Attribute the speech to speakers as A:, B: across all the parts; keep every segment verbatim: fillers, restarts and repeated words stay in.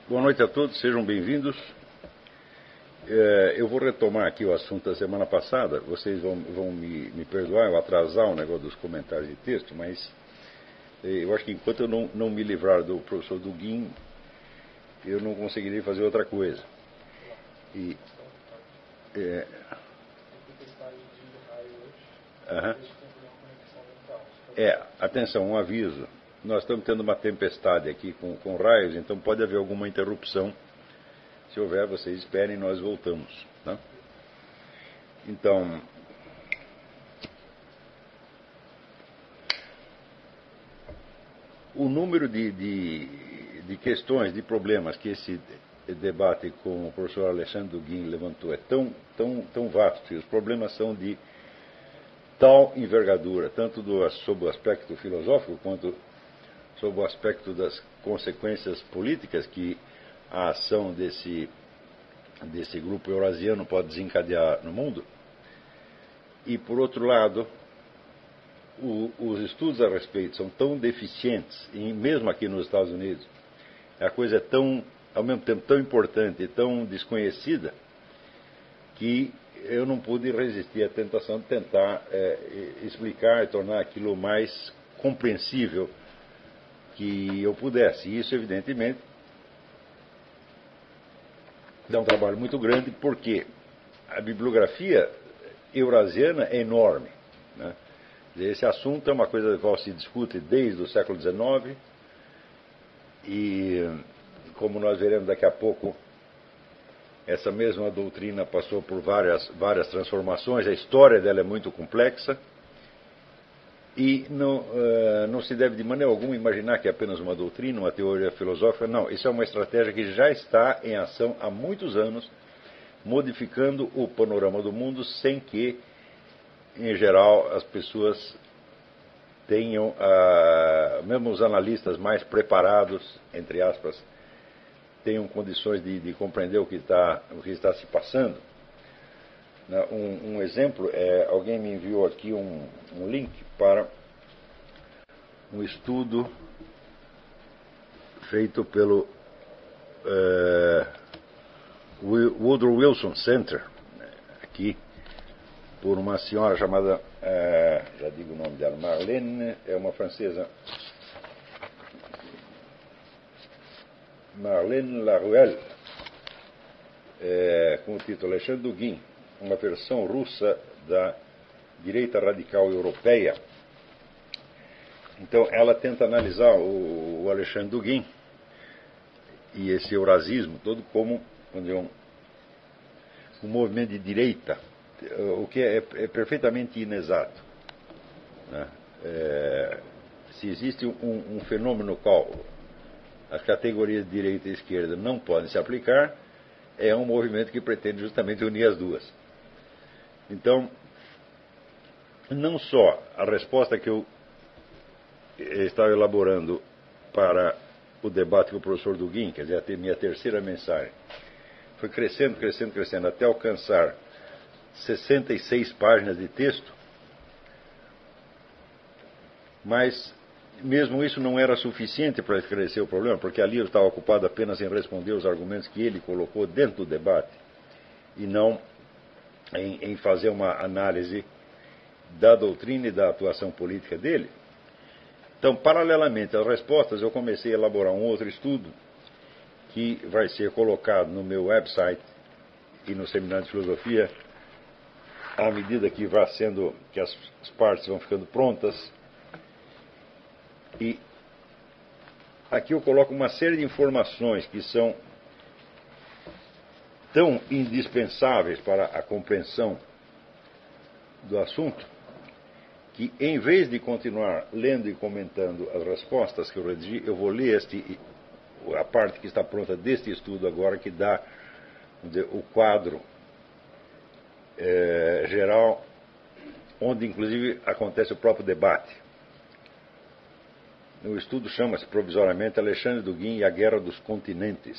A: Boa noite a todos, sejam bem-vindos. É, eu vou retomar aqui o assunto da semana passada. Vocês vão, vão me, me perdoar eu atrasar o negócio dos comentários de texto, mas é, eu acho que enquanto eu não, não me livrar do professor Duguin, eu não conseguirei fazer outra coisa. E, é, uh-huh. é, atenção, um aviso. Nós estamos tendo uma tempestade aqui com, com raios, então pode haver alguma interrupção. Se houver, vocês esperem, nós voltamos. Tá? Então, o número de, de, de questões, de problemas que esse debate com o professor Alexandre Duguin levantou é tão, tão, tão vasto, e os problemas são de tal envergadura, tanto do, sob o aspecto filosófico, quanto sob o aspecto das consequências políticas que a ação desse, desse grupo eurasiano pode desencadear no mundo. E, por outro lado, o, os estudos a respeito são tão deficientes, e mesmo aqui nos Estados Unidos, a coisa é tão, ao mesmo tempo, tão importante e tão desconhecida, que eu não pude resistir à tentação de tentar é, explicar e tornar aquilo mais compreensível que eu pudesse. E isso, evidentemente, dá um trabalho muito grande, porque a bibliografia eurasiana é enorme. Né? Esse assunto é uma coisa que se discute desde o século dezenove, e, como nós veremos daqui a pouco, essa mesma doutrina passou por várias, várias transformações, a história dela é muito complexa, e não, uh, não se deve de maneira alguma imaginar que é apenas uma doutrina, uma teoria filosófica. Não, isso é uma estratégia que já está em ação há muitos anos, modificando o panorama do mundo sem que, em geral, as pessoas tenham, uh, mesmo os analistas mais preparados, entre aspas, tenham condições de, de compreender o que, está, o que está se passando. Um, um exemplo é, alguém me enviou aqui um, um link para um estudo feito pelo uh, Woodrow Wilson Center, aqui, por uma senhora chamada, uh, já digo o nome dela, Marlene, é uma francesa, Marlene Laruelle, é, com o título Alexandre Duguin, uma versão russa da direita radical europeia. Então, ela tenta analisar o, o Alexandre Duguin e esse eurasismo todo como um, um movimento de direita, o que é, é perfeitamente inexato. Né? É, se existe um, um fenômeno no qual as categorias de direita e esquerda não podem se aplicar, é um movimento que pretende justamente unir as duas. Então, não só a resposta que eu estava elaborando para o debate com o professor Duguin, quer dizer, a minha terceira mensagem, foi crescendo, crescendo, crescendo, até alcançar sessenta e seis páginas de texto, mas mesmo isso não era suficiente para esclarecer o problema, porque ali eu estava ocupado apenas em responder os argumentos que ele colocou dentro do debate, e não Em, em fazer uma análise da doutrina e da atuação política dele. Então, paralelamente às respostas, eu comecei a elaborar um outro estudo que vai ser colocado no meu website e no Seminário de Filosofia à medida que vai sendo, que as, as partes vão ficando prontas. E aqui eu coloco uma série de informações que são tão indispensáveis para a compreensão do assunto, que em vez de continuar lendo e comentando as respostas que eu redigi, eu vou ler este, a parte que está pronta deste estudo agora, que dá dizer, o quadro é, geral, onde inclusive acontece o próprio debate. O estudo chama-se provisoriamente Alexandre Duguin e a Guerra dos Continentes.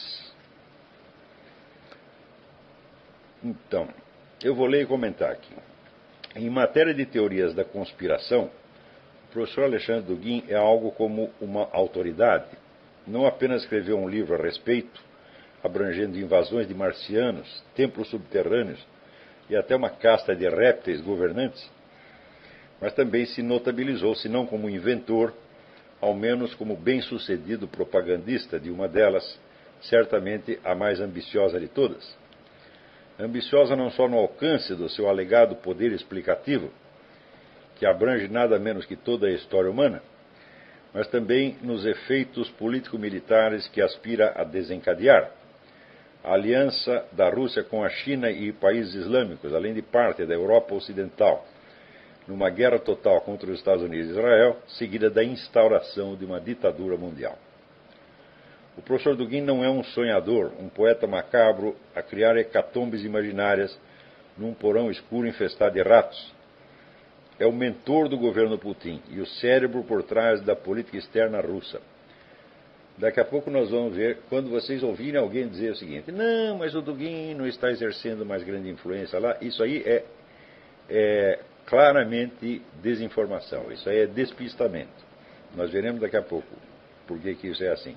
A: Então, eu vou ler e comentar aqui. Em matéria de teorias da conspiração, o professor Alexandre Duguin é algo como uma autoridade. Não apenas escreveu um livro a respeito, abrangendo invasões de marcianos, templos subterrâneos e até uma casta de répteis governantes, mas também se notabilizou, se não como inventor, ao menos como bem-sucedido propagandista de uma delas, certamente a mais ambiciosa de todas. Ambiciosa não só no alcance do seu alegado poder explicativo, que abrange nada menos que toda a história humana, mas também nos efeitos político-militares que aspira a desencadear. A aliança da Rússia com a China e países islâmicos, além de parte da Europa Ocidental, numa guerra total contra os Estados Unidos e Israel, seguida da instauração de uma ditadura mundial. O professor Dugin não é um sonhador, um poeta macabro a criar hecatombes imaginárias num porão escuro infestado de ratos. É o mentor do governo Putin e o cérebro por trás da política externa russa. Daqui a pouco nós vamos ver, quando vocês ouvirem alguém dizer o seguinte: não, mas o Dugin não está exercendo mais grande influência lá, isso aí é, é claramente desinformação, isso aí é despistamento. Nós veremos daqui a pouco por que que isso é assim.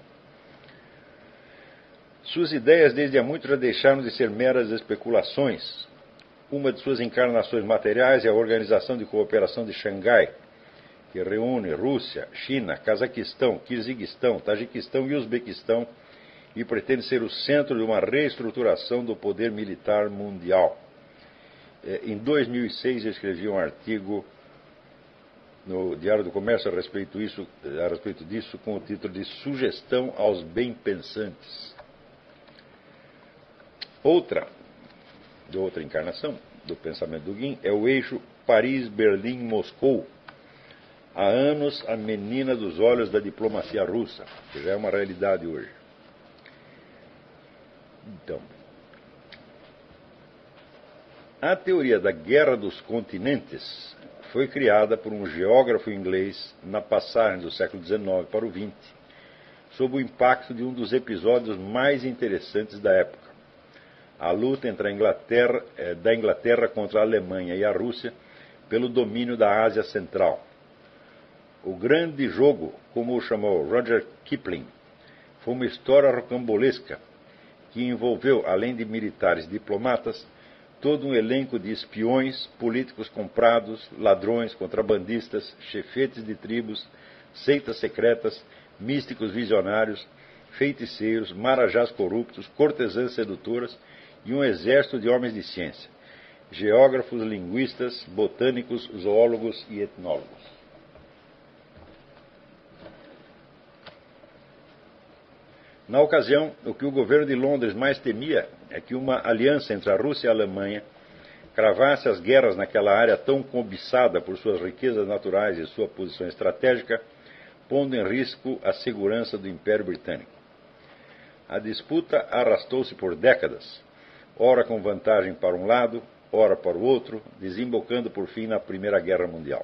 A: Suas ideias desde há muito já deixaram de ser meras especulações. Uma de suas encarnações materiais é a Organização de Cooperação de Xangai, que reúne Rússia, China, Cazaquistão, Quirguistão, Tajiquistão e Uzbequistão e pretende ser o centro de uma reestruturação do poder militar mundial. Em dois mil e seis eu escrevi um artigo no Diário do Comércio a respeito, isso, a respeito disso com o título de Sugestão aos Bem-Pensantes. Outra, de outra encarnação do pensamento do Dugin é o eixo Paris-Berlim-Moscou. Há anos a menina dos olhos da diplomacia russa, que já é uma realidade hoje. Então, a teoria da Guerra dos Continentes foi criada por um geógrafo inglês na passagem do século dezenove para o vinte, sob o impacto de um dos episódios mais interessantes da época: a luta entre a Inglaterra, eh, da Inglaterra contra a Alemanha e a Rússia pelo domínio da Ásia Central. O grande jogo, como o chamou Roger Kipling, foi uma história rocambolesca que envolveu, além de militares e diplomatas, todo um elenco de espiões, políticos comprados, ladrões, contrabandistas, chefetes de tribos, seitas secretas, místicos visionários, feiticeiros, marajás corruptos, cortesãs sedutoras e um exército de homens de ciência, geógrafos, linguistas, botânicos, zoólogos e etnólogos. Na ocasião, o que o governo de Londres mais temia é que uma aliança entre a Rússia e a Alemanha cravasse as guerras naquela área tão cobiçada por suas riquezas naturais e sua posição estratégica, pondo em risco a segurança do Império Britânico. A disputa arrastou-se por décadas, ora com vantagem para um lado, ora para o outro, desembocando por fim na Primeira Guerra Mundial.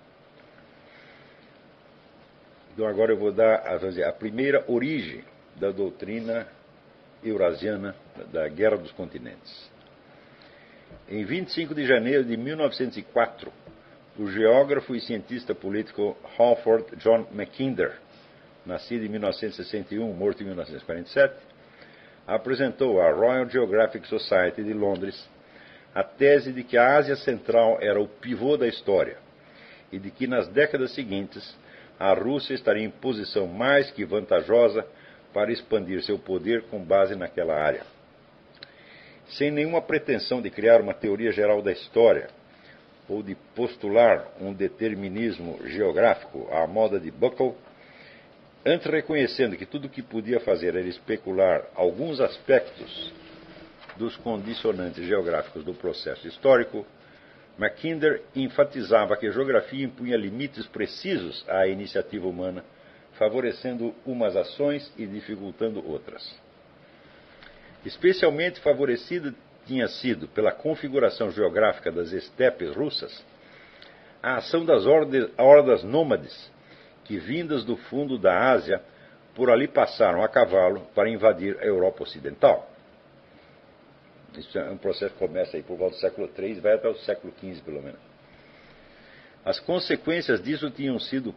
A: Então agora eu vou dar a, a primeira origem da doutrina eurasiana da Guerra dos Continentes. Em vinte e cinco de janeiro de mil novecentos e quatro, o geógrafo e cientista político Halford John Mackinder, nascido em mil novecentos e sessenta e um, morto em mil novecentos e quarenta e sete, apresentou à Royal Geographic Society de Londres a tese de que a Ásia Central era o pivô da história e de que nas décadas seguintes a Rússia estaria em posição mais que vantajosa para expandir seu poder com base naquela área. Sem nenhuma pretensão de criar uma teoria geral da história ou de postular um determinismo geográfico à moda de Buckle, antes reconhecendo que tudo o que podia fazer era especular alguns aspectos dos condicionantes geográficos do processo histórico, Mackinder enfatizava que a geografia impunha limites precisos à iniciativa humana, favorecendo umas ações e dificultando outras. Especialmente favorecida tinha sido, pela configuração geográfica das estepes russas, a ação das hordas nômades que, vindas do fundo da Ásia, por ali passaram a cavalo para invadir a Europa Ocidental. Isso é um processo que começa aí por volta do século três e vai até o século quinze, pelo menos. As consequências disso tinham sido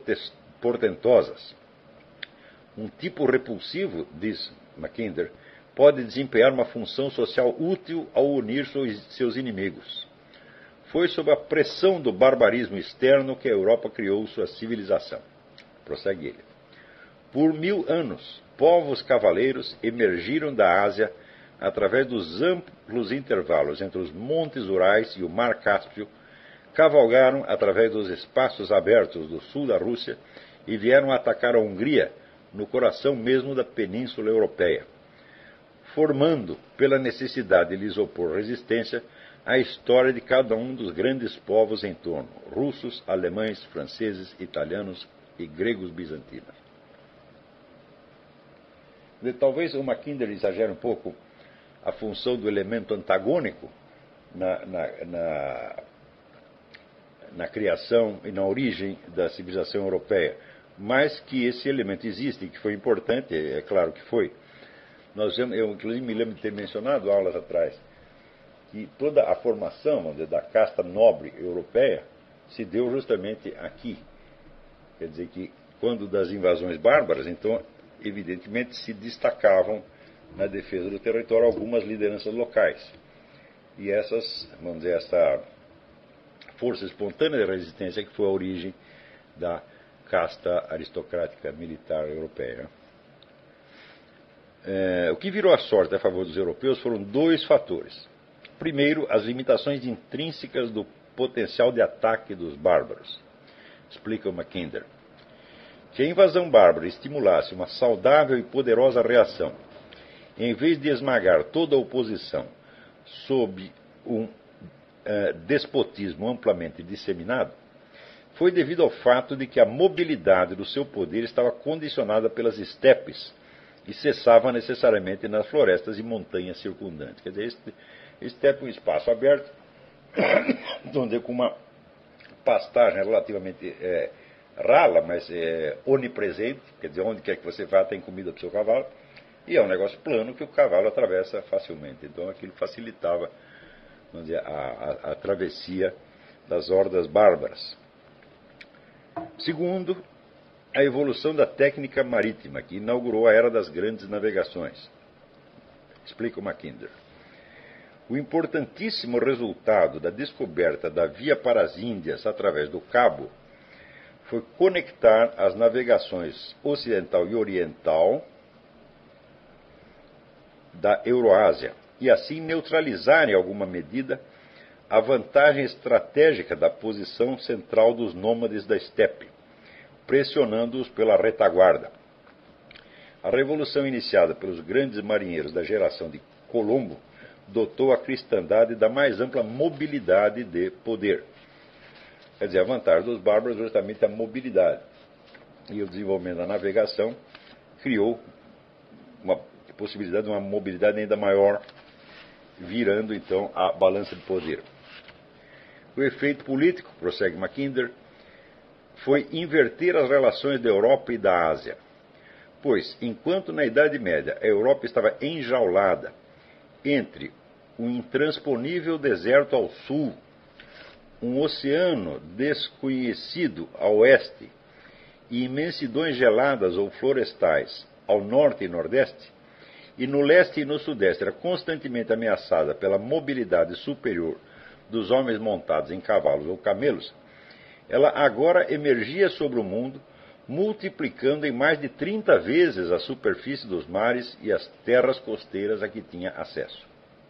A: portentosas. Um tipo repulsivo, diz Mackinder, pode desempenhar uma função social útil ao unir seus inimigos. Foi sob a pressão do barbarismo externo que a Europa criou sua civilização. Prossegue ele. Por mil anos, povos cavaleiros emergiram da Ásia através dos amplos intervalos entre os montes Urais e o mar Cáspio, cavalgaram através dos espaços abertos do sul da Rússia e vieram atacar a Hungria, no coração mesmo da Península Europeia, formando, pela necessidade de lhes opor resistência, a história de cada um dos grandes povos em torno, russos, alemães, franceses, italianos e gregos bizantinos. Talvez o Mackinder exagere um pouco a função do elemento antagônico na, na, na, na criação e na origem da civilização europeia, mas que esse elemento existe e que foi importante, é claro que foi. Nós, eu, inclusive, me lembro de ter mencionado aulas atrás que toda a formação, vamos dizer, da casta nobre europeia se deu justamente aqui. Quer dizer que, quando das invasões bárbaras, então, evidentemente, se destacavam na defesa do território algumas lideranças locais. E essas, vamos dizer, essa força espontânea de resistência que foi a origem da casta aristocrática militar europeia. É, o que virou a sorte a favor dos europeus foram dois fatores. Primeiro, as limitações intrínsecas do potencial de ataque dos bárbaros. Explica o Mackinder. Que a invasão bárbara estimulasse uma saudável e poderosa reação, em vez de esmagar toda a oposição sob um uh, despotismo amplamente disseminado, foi devido ao fato de que a mobilidade do seu poder estava condicionada pelas estepes e cessava necessariamente nas florestas e montanhas circundantes. Quer dizer, este, estepe é um espaço aberto, onde com uma pastagem relativamente é, rala, mas é, onipresente, quer dizer, onde quer que você vá tem comida para o seu cavalo, e é um negócio plano que o cavalo atravessa facilmente. Então aquilo facilitava, vamos dizer, a, a, a travessia das hordas bárbaras. Segundo, a evolução da técnica marítima, que inaugurou a era das grandes navegações. Explica o Mackinder. O importantíssimo resultado da descoberta da via para as Índias através do Cabo foi conectar as navegações ocidental e oriental da Euroásia e assim neutralizar em alguma medida a vantagem estratégica da posição central dos nômades da estepe, pressionando-os pela retaguarda. A revolução iniciada pelos grandes marinheiros da geração de Colombo dotou a cristandade da mais ampla mobilidade de poder. Quer dizer, a vantagem dos bárbaros é justamente a mobilidade. E o desenvolvimento da navegação criou uma possibilidade de uma mobilidade ainda maior, virando então a balança de poder. O efeito político, prossegue Mackinder, foi inverter as relações da Europa e da Ásia. Pois, enquanto na Idade Média a Europa estava enjaulada entre um intransponível deserto ao sul, um oceano desconhecido a oeste e imensidões geladas ou florestais ao norte e nordeste, e no leste e no sudeste era constantemente ameaçada pela mobilidade superior dos homens montados em cavalos ou camelos, ela agora emergia sobre o mundo, multiplicando em mais de trinta vezes a superfície dos mares e as terras costeiras a que tinha acesso.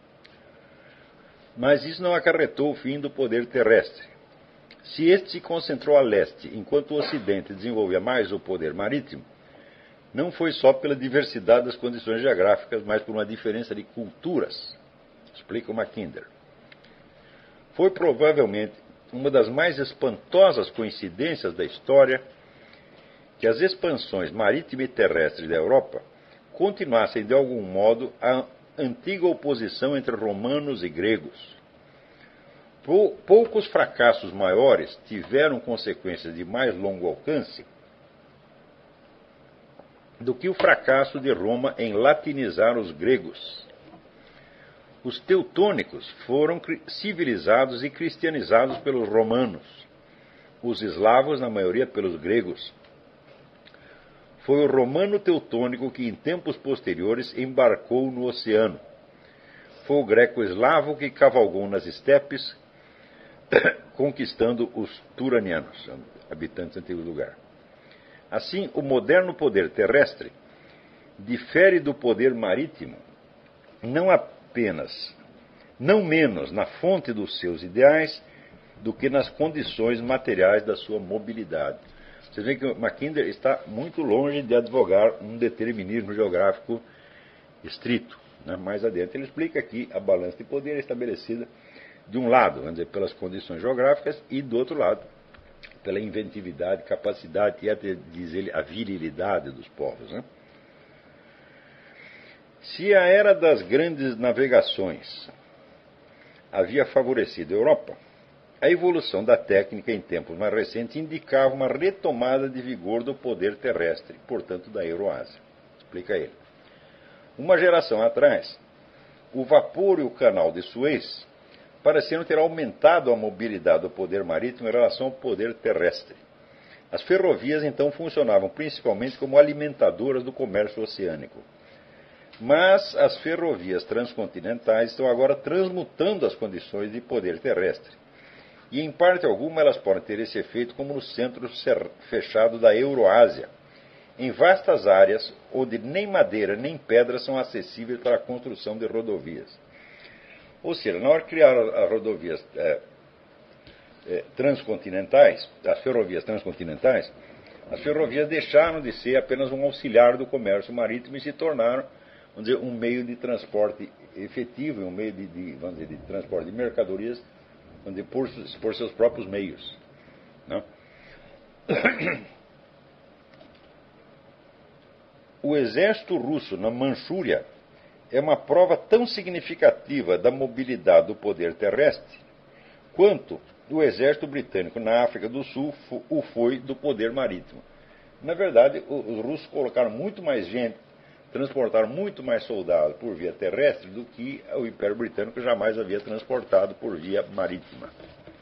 A: Mas isso não acarretou o fim do poder terrestre. Se este se concentrou a leste, enquanto o ocidente desenvolvia mais o poder marítimo, não foi só pela diversidade das condições geográficas, mas por uma diferença de culturas, explica o Mackinder. Foi provavelmente uma das mais espantosas coincidências da história que as expansões marítima e terrestre da Europa continuassem de algum modo a antiga oposição entre romanos e gregos. Poucos fracassos maiores tiveram consequências de mais longo alcance do que o fracasso de Roma em latinizar os gregos. Os teutônicos foram civilizados e cristianizados pelos romanos, os eslavos, na maioria, pelos gregos. foi o romano teutônico que, em tempos posteriores, embarcou no oceano. Foi o greco-eslavo que cavalgou nas estepes, conquistando os turanianos, habitantes do antigo lugar. Assim, o moderno poder terrestre difere do poder marítimo não apenas, não menos na fonte dos seus ideais do que nas condições materiais da sua mobilidade. Vocês veem que o Mackinder está muito longe de advogar um determinismo geográfico estrito. Né? Mais adiante ele explica que a balança de poder é estabelecida de um lado, vamos dizer, pelas condições geográficas, e do outro lado, pela inventividade, capacidade e até, diz ele, a virilidade dos povos. Né? Se a era das grandes navegações havia favorecido a Europa, a evolução da técnica em tempos mais recentes indicava uma retomada de vigor do poder terrestre, portanto da Euroásia. Explica ele. Uma geração atrás, o vapor e o canal de Suez pareciam ter aumentado a mobilidade do poder marítimo em relação ao poder terrestre. As ferrovias então funcionavam principalmente como alimentadoras do comércio oceânico. Mas as ferrovias transcontinentais estão agora transmutando as condições de poder terrestre. E em parte alguma elas podem ter esse efeito como no centro fechado da Euroásia, em vastas áreas onde nem madeira nem pedra são acessíveis para a construção de rodovias. Ou seja, na hora de criar as rodovias é, é, transcontinentais, as ferrovias transcontinentais, as ferrovias deixaram de ser apenas um auxiliar do comércio marítimo e se tornaram, vamos dizer, um meio de transporte efetivo, um meio de, de, vamos dizer, de transporte de mercadorias, vamos dizer, por, por seus próprios meios. Não? O exército russo na Manchúria é uma prova tão significativa da mobilidade do poder terrestre quanto o exército britânico na África do Sul o foi do poder marítimo. Na verdade, os russos colocaram muito mais gente, transportaram muito mais soldados por via terrestre do que o Império Britânico jamais havia transportado por via marítima.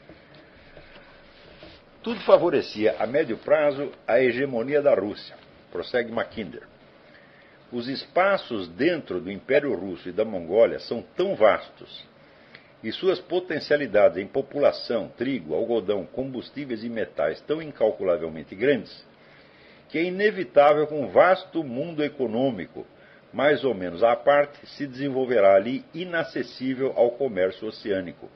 A: Tudo favorecia a médio prazo a hegemonia da Rússia, prossegue Mackinder. Os espaços dentro do Império Russo e da Mongólia são tão vastos e suas potencialidades em população, trigo, algodão, combustíveis e metais tão incalculavelmente grandes, que é inevitável que um vasto mundo econômico, mais ou menos à parte, se desenvolverá ali inacessível ao comércio oceânico.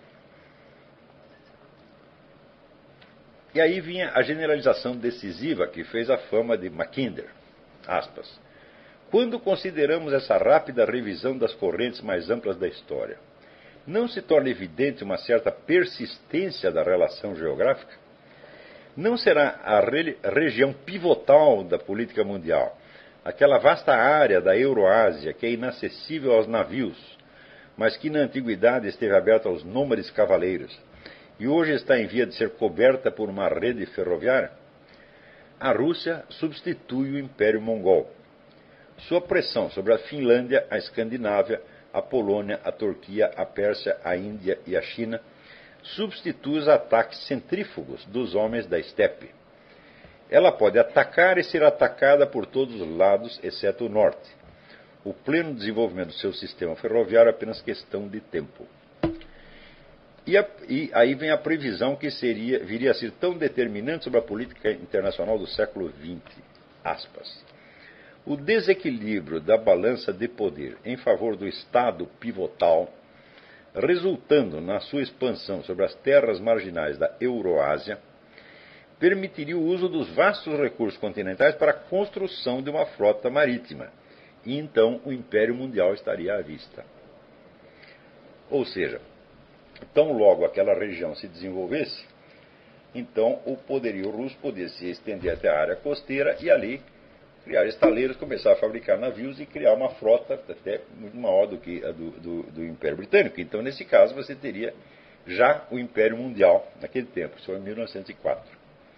A: E aí vinha a generalização decisiva que fez a fama de Mackinder, aspas. Quando consideramos essa rápida revisão das correntes mais amplas da história, não se torna evidente uma certa persistência da relação geográfica? Não será a re- região pivotal da política mundial, aquela vasta área da Euroásia que é inacessível aos navios, mas que na antiguidade esteve aberta aos nômades cavaleiros, e hoje está em via de ser coberta por uma rede ferroviária? A Rússia substitui o Império Mongol. Sua pressão sobre a Finlândia, a Escandinávia, a Polônia, a Turquia, a Pérsia, a Índia e a China substitui os ataques centrífugos dos homens da estepe. Ela pode atacar e ser atacada por todos os lados, exceto o norte. O pleno desenvolvimento do seu sistema ferroviário é apenas questão de tempo. E, a, e aí vem a previsão que seria, viria a ser tão determinante sobre a política internacional do século vinte. Aspas. O desequilíbrio da balança de poder em favor do Estado pivotal, resultando na sua expansão sobre as terras marginais da Euroásia, permitiria o uso dos vastos recursos continentais para a construção de uma frota marítima, e então o Império Mundial estaria à vista. Ou seja, tão logo aquela região se desenvolvesse, então o poderio russo poderia se estender até a área costeira e ali criar estaleiros, começar a fabricar navios e criar uma frota até muito maior do que a do, do, do Império Britânico. Então, nesse caso, você teria já o Império Mundial naquele tempo, isso foi em mil novecentos e quatro.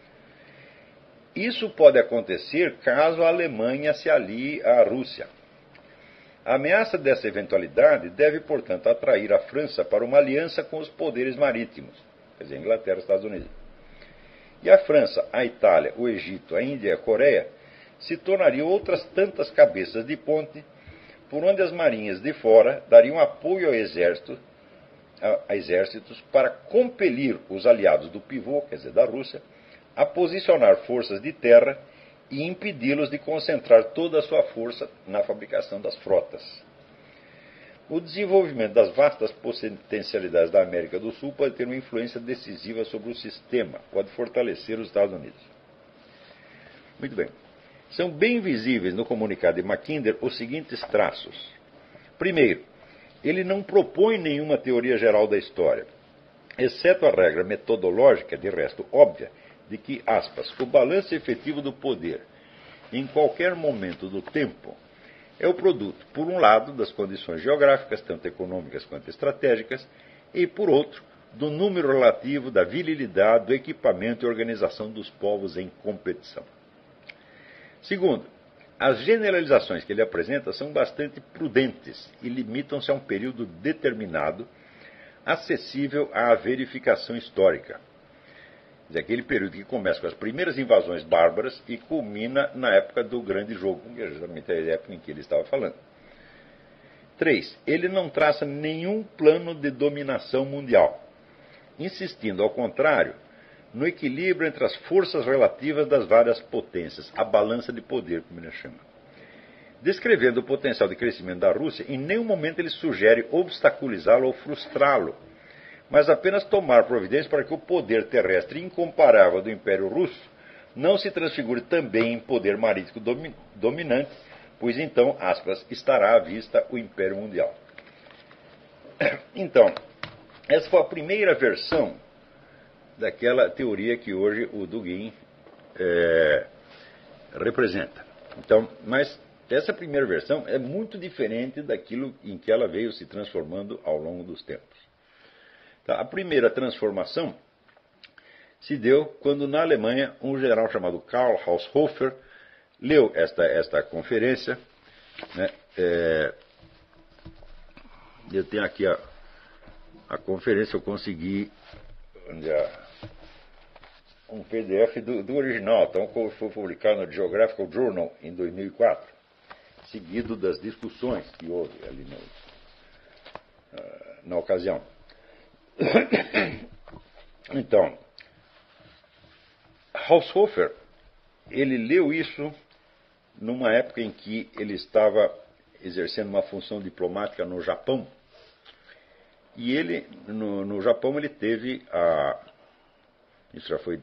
A: Isso pode acontecer caso a Alemanha se alie à Rússia. A ameaça dessa eventualidade deve, portanto, atrair a França para uma aliança com os poderes marítimos, quer dizer, Inglaterra e Estados Unidos. E a França, a Itália, o Egito, a Índia e a Coreia se tornariam outras tantas cabeças de ponte por onde as marinhas de fora dariam apoio ao exército, a, a exércitos para compelir os aliados do pivô, quer dizer, da Rússia, a posicionar forças de terra e impedi-los de concentrar toda a sua força na fabricação das frotas. O desenvolvimento das vastas potencialidades da América do Sul pode ter uma influência decisiva sobre o sistema, pode fortalecer os Estados Unidos. Muito bem. São bem visíveis no comunicado de Mackinder os seguintes traços. Primeiro, ele não propõe nenhuma teoria geral da história, exceto a regra metodológica, de resto óbvia, de que, aspas, o balanço efetivo do poder, em qualquer momento do tempo, é o produto, por um lado, das condições geográficas, tanto econômicas quanto estratégicas, e, por outro, do número relativo da virilidade, do equipamento e organização dos povos em competição. Segundo, as generalizações que ele apresenta são bastante prudentes e limitam-se a um período determinado, acessível à verificação histórica. Quer dizer, aquele período que começa com as primeiras invasões bárbaras e culmina na época do Grande Jogo, que é justamente a época em que ele estava falando. Três, ele não traça nenhum plano de dominação mundial, insistindo, ao contrário, no equilíbrio entre as forças relativas das várias potências, a balança de poder, como ele chama. Descrevendo o potencial de crescimento da Rússia, em nenhum momento ele sugere obstaculizá-lo ou frustrá-lo, mas apenas tomar providências para que o poder terrestre incomparável do Império Russo não se transfigure também em poder marítimo domi- dominante, pois então, aspas, estará à vista o Império Mundial. Então, essa foi a primeira versão daquela teoria que hoje o Dugin é, representa. Então, mas essa primeira versão é muito diferente daquilo em que ela veio se transformando ao longo dos tempos. Tá? A primeira transformação se deu quando, na Alemanha, um general chamado Karl Haushofer leu esta, esta conferência. Né? É, eu tenho aqui a, a conferência, eu consegui onde a, um P D F do, do original, então foi publicado no Geographical Journal em dois mil e quatro, seguido das discussões que houve ali no, na ocasião. Então, Haushofer, ele leu isso numa época em que ele estava exercendo uma função diplomática no Japão. E ele, no, no Japão, ele teve a... Isso já foi...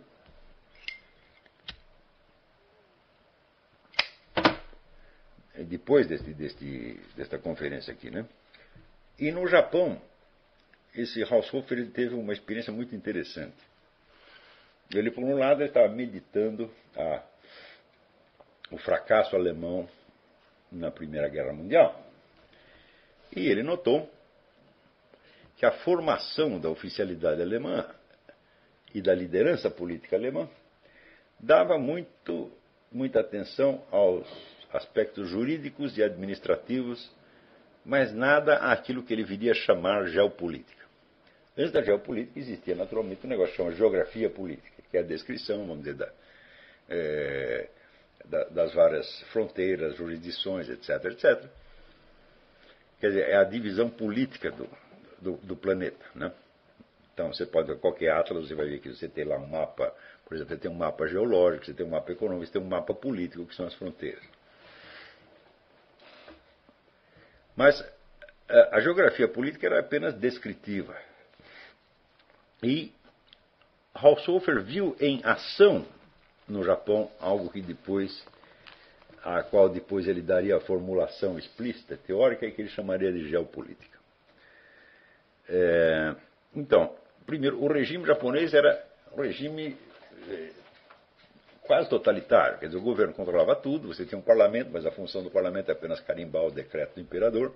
A: depois deste, deste, desta conferência aqui, né? E no Japão, esse Haushofer ele teve uma experiência muito interessante. Ele, por um lado, ele estava meditando a, o fracasso alemão na Primeira Guerra Mundial. E ele notou que a formação da oficialidade alemã e da liderança política alemã dava muito, muita atenção aos aspectos jurídicos e administrativos, mas nada àquilo que ele viria a chamar geopolítica. Antes da geopolítica existia naturalmente um negócio que chama geografia política, que é a descrição, vamos dizer, da, é, da, das várias fronteiras, jurisdições, etc, etcétera. Quer dizer, é a divisão política do, do, do planeta, né? Então, você pode ver qualquer atlas, você vai ver que você tem lá um mapa, por exemplo, você tem um mapa geológico, você tem um mapa econômico, você tem um mapa político, que são as fronteiras. Mas a, a geografia política era apenas descritiva. E Haushofer viu em ação no Japão algo que depois, a qual depois ele daria a formulação explícita, teórica, e que ele chamaria de geopolítica. É, então, primeiro, o regime japonês era um regime é, quase totalitário, quer dizer, o governo controlava tudo, você tinha um parlamento, mas a função do parlamento é apenas carimbar o decreto do imperador.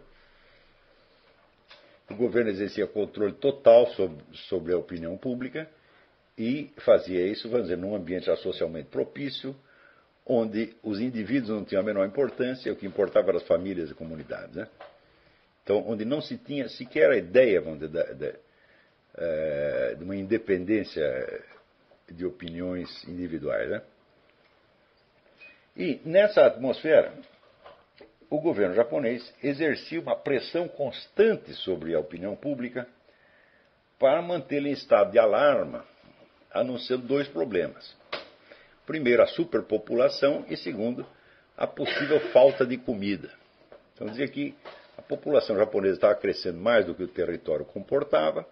A: O governo exercia controle total sobre, sobre a opinião pública e fazia isso, vamos dizer, num ambiente já socialmente propício, onde os indivíduos não tinham a menor importância, o que importava eram as famílias e comunidades, né? Então, onde não se tinha sequer a ideia, vamos dizer, de, de, de uma independência de opiniões individuais, né? E nessa atmosfera, o governo japonês exercia uma pressão constante sobre a opinião pública para mantê-la em estado de alarma, anunciando dois problemas. Primeiro, a superpopulação e, segundo, a possível falta de comida. Então, dizia que a população japonesa estava crescendo mais do que o território comportava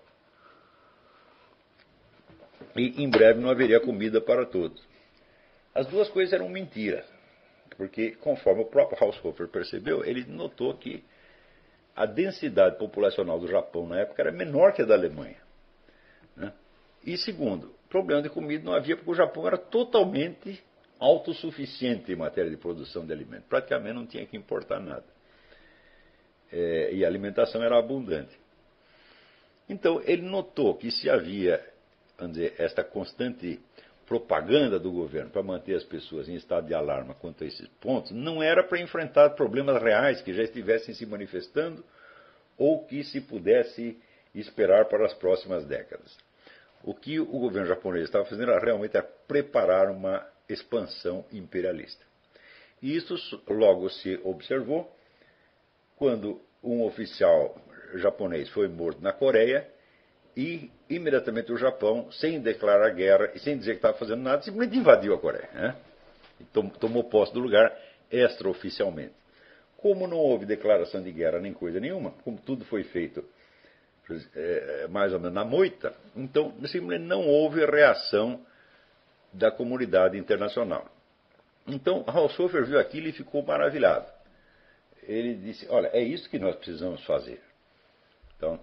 A: e, em breve, não haveria comida para todos. As duas coisas eram mentiras, porque, conforme o próprio Haushofer percebeu, ele notou que a densidade populacional do Japão na época era menor que a da Alemanha, né? E, segundo, problema de comida não havia, porque o Japão era totalmente autossuficiente em matéria de produção de alimentos. Praticamente não tinha que importar nada. É, e a alimentação era abundante. Então, ele notou que se havia, vamos dizer, esta constante propaganda do governo para manter as pessoas em estado de alarma quanto a esses pontos, não era para enfrentar problemas reais que já estivessem se manifestando ou que se pudesse esperar para as próximas décadas. O que o governo japonês estava fazendo era realmente era preparar uma expansão imperialista. E isso logo se observou quando um oficial japonês foi morto na Coreia e imediatamente o Japão, sem declarar guerra e sem dizer que estava fazendo nada, simplesmente invadiu a Coreia, né? E tomou posse do lugar extraoficialmente. Como não houve declaração de guerra nem coisa nenhuma, como tudo foi feito é, mais ou menos na moita, então simplesmente não houve reação da comunidade internacional. Então Haushofer viu aquilo e ficou maravilhado. Ele disse, olha, é isso que nós precisamos fazer. Então,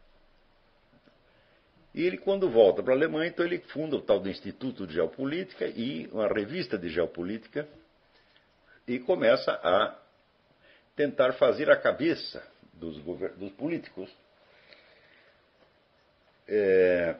A: e ele, quando volta para a Alemanha, então ele funda o tal do Instituto de Geopolítica e uma revista de geopolítica e começa a tentar fazer a cabeça dos, dos políticos é,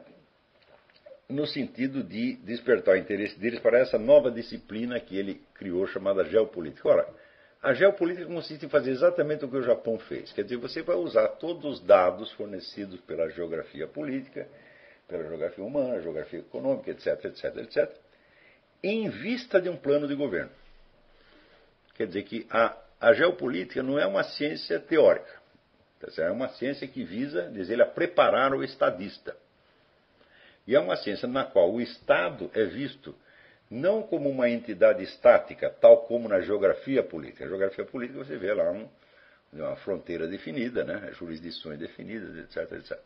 A: no sentido de despertar o interesse deles para essa nova disciplina que ele criou, chamada geopolítica. Ora, a geopolítica consiste em fazer exatamente o que o Japão fez. Quer dizer, você vai usar todos os dados fornecidos pela geografia política, pela geografia humana, geografia econômica, etc, etc, etc, em vista de um plano de governo. Quer dizer que a, a geopolítica não é uma ciência teórica. É uma ciência que visa, diz ele, a preparar o estadista. E é uma ciência na qual o Estado é visto não como uma entidade estática, tal como na geografia política. Na geografia política você vê lá um, uma fronteira definida, né? Jurisdições definidas, etc, etcétera.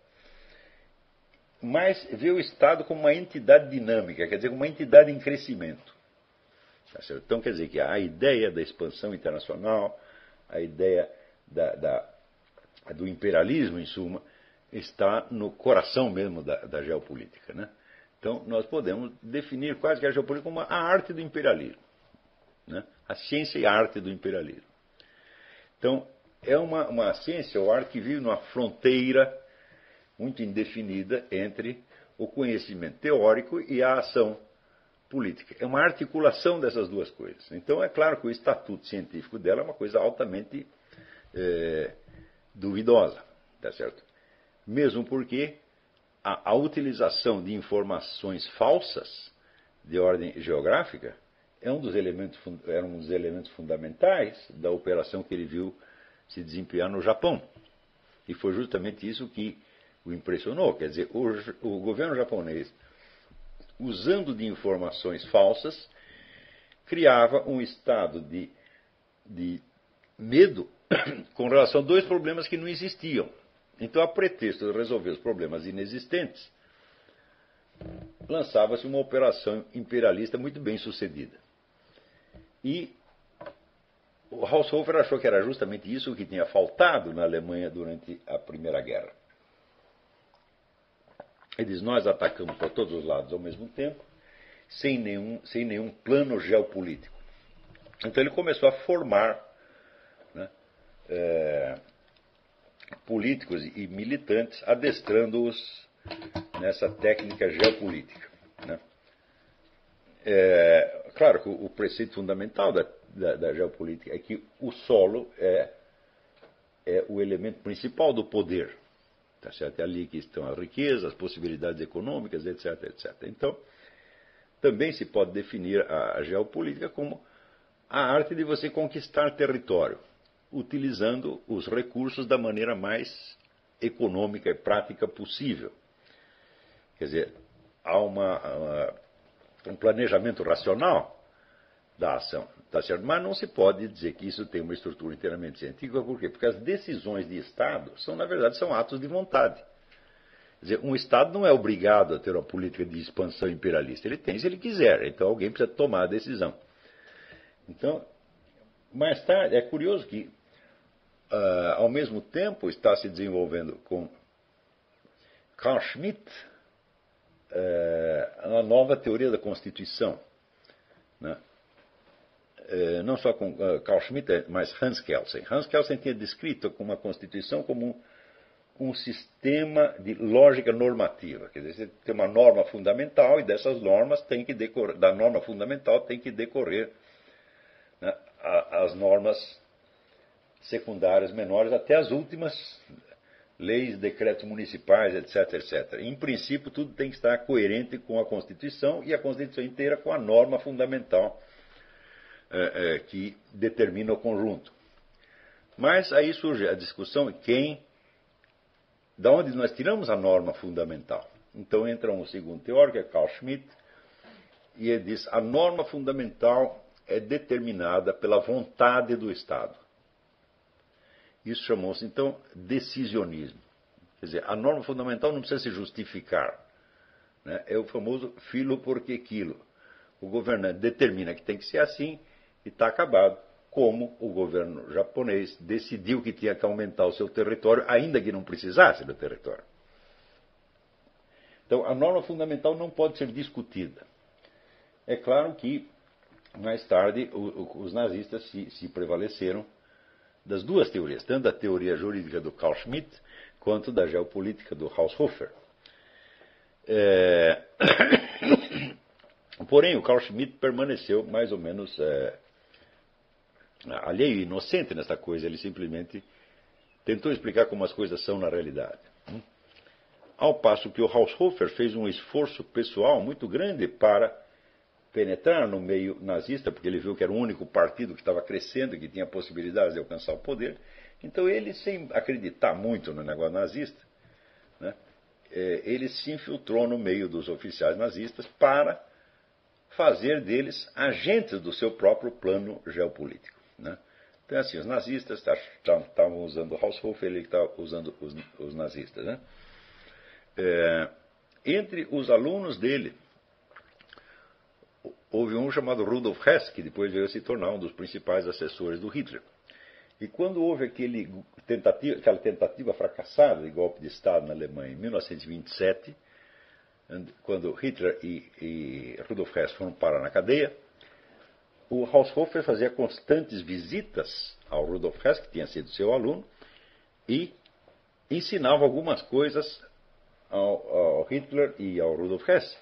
A: Mas vê o Estado como uma entidade dinâmica, quer dizer, como uma entidade em crescimento. Tá certo? Então quer dizer que a ideia da expansão internacional, a ideia da, da, do imperialismo, em suma, está no coração mesmo da, da geopolítica, né? Então, nós podemos definir quase que a geopolítica como a arte do imperialismo, né? A ciência e a arte do imperialismo. Então, é uma, uma ciência ou arte que vive numa fronteira muito indefinida entre o conhecimento teórico e a ação política. É uma articulação dessas duas coisas. Então, é claro que o estatuto científico dela é uma coisa altamente é, duvidosa, tá certo? Mesmo porque a, a utilização de informações falsas de ordem geográfica é um dos elementos, era um dos elementos fundamentais da operação que ele viu se desempenhar no Japão. E foi justamente isso que o impressionou. Quer dizer, o, o governo japonês, usando de informações falsas, criava um estado de, de medo com relação a dois problemas que não existiam. Então, a pretexto de resolver os problemas inexistentes, lançava-se uma operação imperialista muito bem sucedida. E o Haushofer achou que era justamente isso que tinha faltado na Alemanha durante a Primeira Guerra. Ele diz, nós atacamos por todos os lados ao mesmo tempo, sem nenhum, sem nenhum plano geopolítico. Então ele começou a formar, né, é, políticos e militantes, adestrando-os nessa técnica geopolítica, né? É, claro que o, o preceito fundamental da, da, da geopolítica é que o solo é, é o elemento principal do poder. Tá certo? É ali que estão as riquezas, as possibilidades econômicas, etc, etcétera. Então, também se pode definir a, a geopolítica como a arte de você conquistar território, utilizando os recursos da maneira mais econômica e prática possível. Quer dizer, há uma, uma, um planejamento racional da ação, tá certo? Mas não se pode dizer que isso tem uma estrutura inteiramente científica. Por quê? Porque as decisões de Estado são, na verdade, são atos de vontade. Quer dizer, um Estado não é obrigado a ter uma política de expansão imperialista. Ele tem se ele quiser, então alguém precisa tomar a decisão. Então, mais tarde, é curioso que, uh, ao mesmo tempo, está se desenvolvendo com Carl Schmitt uh, uma nova teoria da Constituição, né? Uh, não só com uh, Carl Schmitt, mas Hans Kelsen. Hans Kelsen tinha descrito uma Constituição como um, um sistema de lógica normativa. Quer dizer, você tem uma norma fundamental e dessas normas tem que decorrer, da norma fundamental tem que decorrer, né, as normas secundárias menores, até as últimas leis, decretos municipais, etc, etcétera. Em princípio, tudo tem que estar coerente com a Constituição e a Constituição inteira com a norma fundamental é, é, que determina o conjunto. Mas aí surge a discussão quem, da onde nós tiramos a norma fundamental. Então entra um segundo teórico, que é Carl Schmitt, e ele diz a norma fundamental é determinada pela vontade do Estado. Isso chamou-se, então, decisionismo. Quer dizer, a norma fundamental não precisa se justificar, né? É o famoso filo porque quilo. O governante determina que tem que ser assim e está acabado, como o governo japonês decidiu que tinha que aumentar o seu território, ainda que não precisasse do território. Então, a norma fundamental não pode ser discutida. É claro que, mais tarde, os nazistas se, se prevaleceram das duas teorias, tanto da teoria jurídica do Carl Schmitt, quanto da geopolítica do Haushofer. É... Porém, o Carl Schmitt permaneceu mais ou menos é, alheio e inocente nessa coisa. Ele simplesmente tentou explicar como as coisas são na realidade. Ao passo que o Haushofer fez um esforço pessoal muito grande para penetrar no meio nazista, porque ele viu que era o único partido que estava crescendo e que tinha possibilidades de alcançar o poder. Então ele, sem acreditar muito no negócio nazista, né, ele se infiltrou no meio dos oficiais nazistas para fazer deles agentes do seu próprio plano geopolítico, né? Então, assim, os nazistas estavam usando o Haushofer, ele estava usando os, os nazistas, né? É, entre os alunos dele, houve um chamado Rudolf Hess, que depois veio a se tornar um dos principais assessores do Hitler. E quando houve aquele tentativa, aquela tentativa fracassada de golpe de Estado na Alemanha em mil novecentos e vinte e sete, quando Hitler e, e Rudolf Hess foram parar na cadeia, o Haushofer fazia constantes visitas ao Rudolf Hess, que tinha sido seu aluno, e ensinava algumas coisas ao, ao Hitler e ao Rudolf Hess.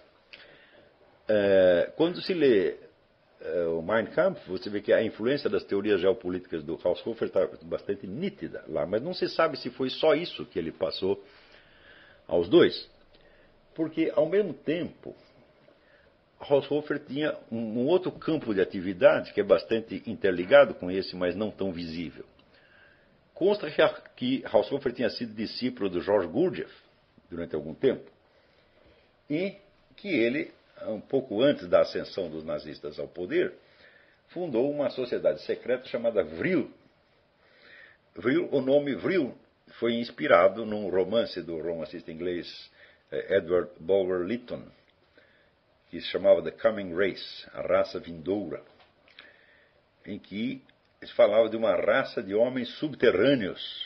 A: É, quando se lê é, o Mein Kampf, você vê que a influência das teorias geopolíticas do Haushofer está bastante nítida lá, mas não se sabe se foi só isso que ele passou aos dois. Porque, ao mesmo tempo, Haushofer tinha um, um outro campo de atividade que é bastante interligado com esse, mas não tão visível. Consta que Haushofer tinha sido discípulo do George Gurdjieff durante algum tempo e que ele, um pouco antes da ascensão dos nazistas ao poder, fundou uma sociedade secreta chamada Vril. Vril, o nome Vril foi inspirado num romance do romancista inglês Edward Bulwer Lytton, que se chamava The Coming Race, a raça vindoura, em que eles falavam de uma raça de homens subterrâneos,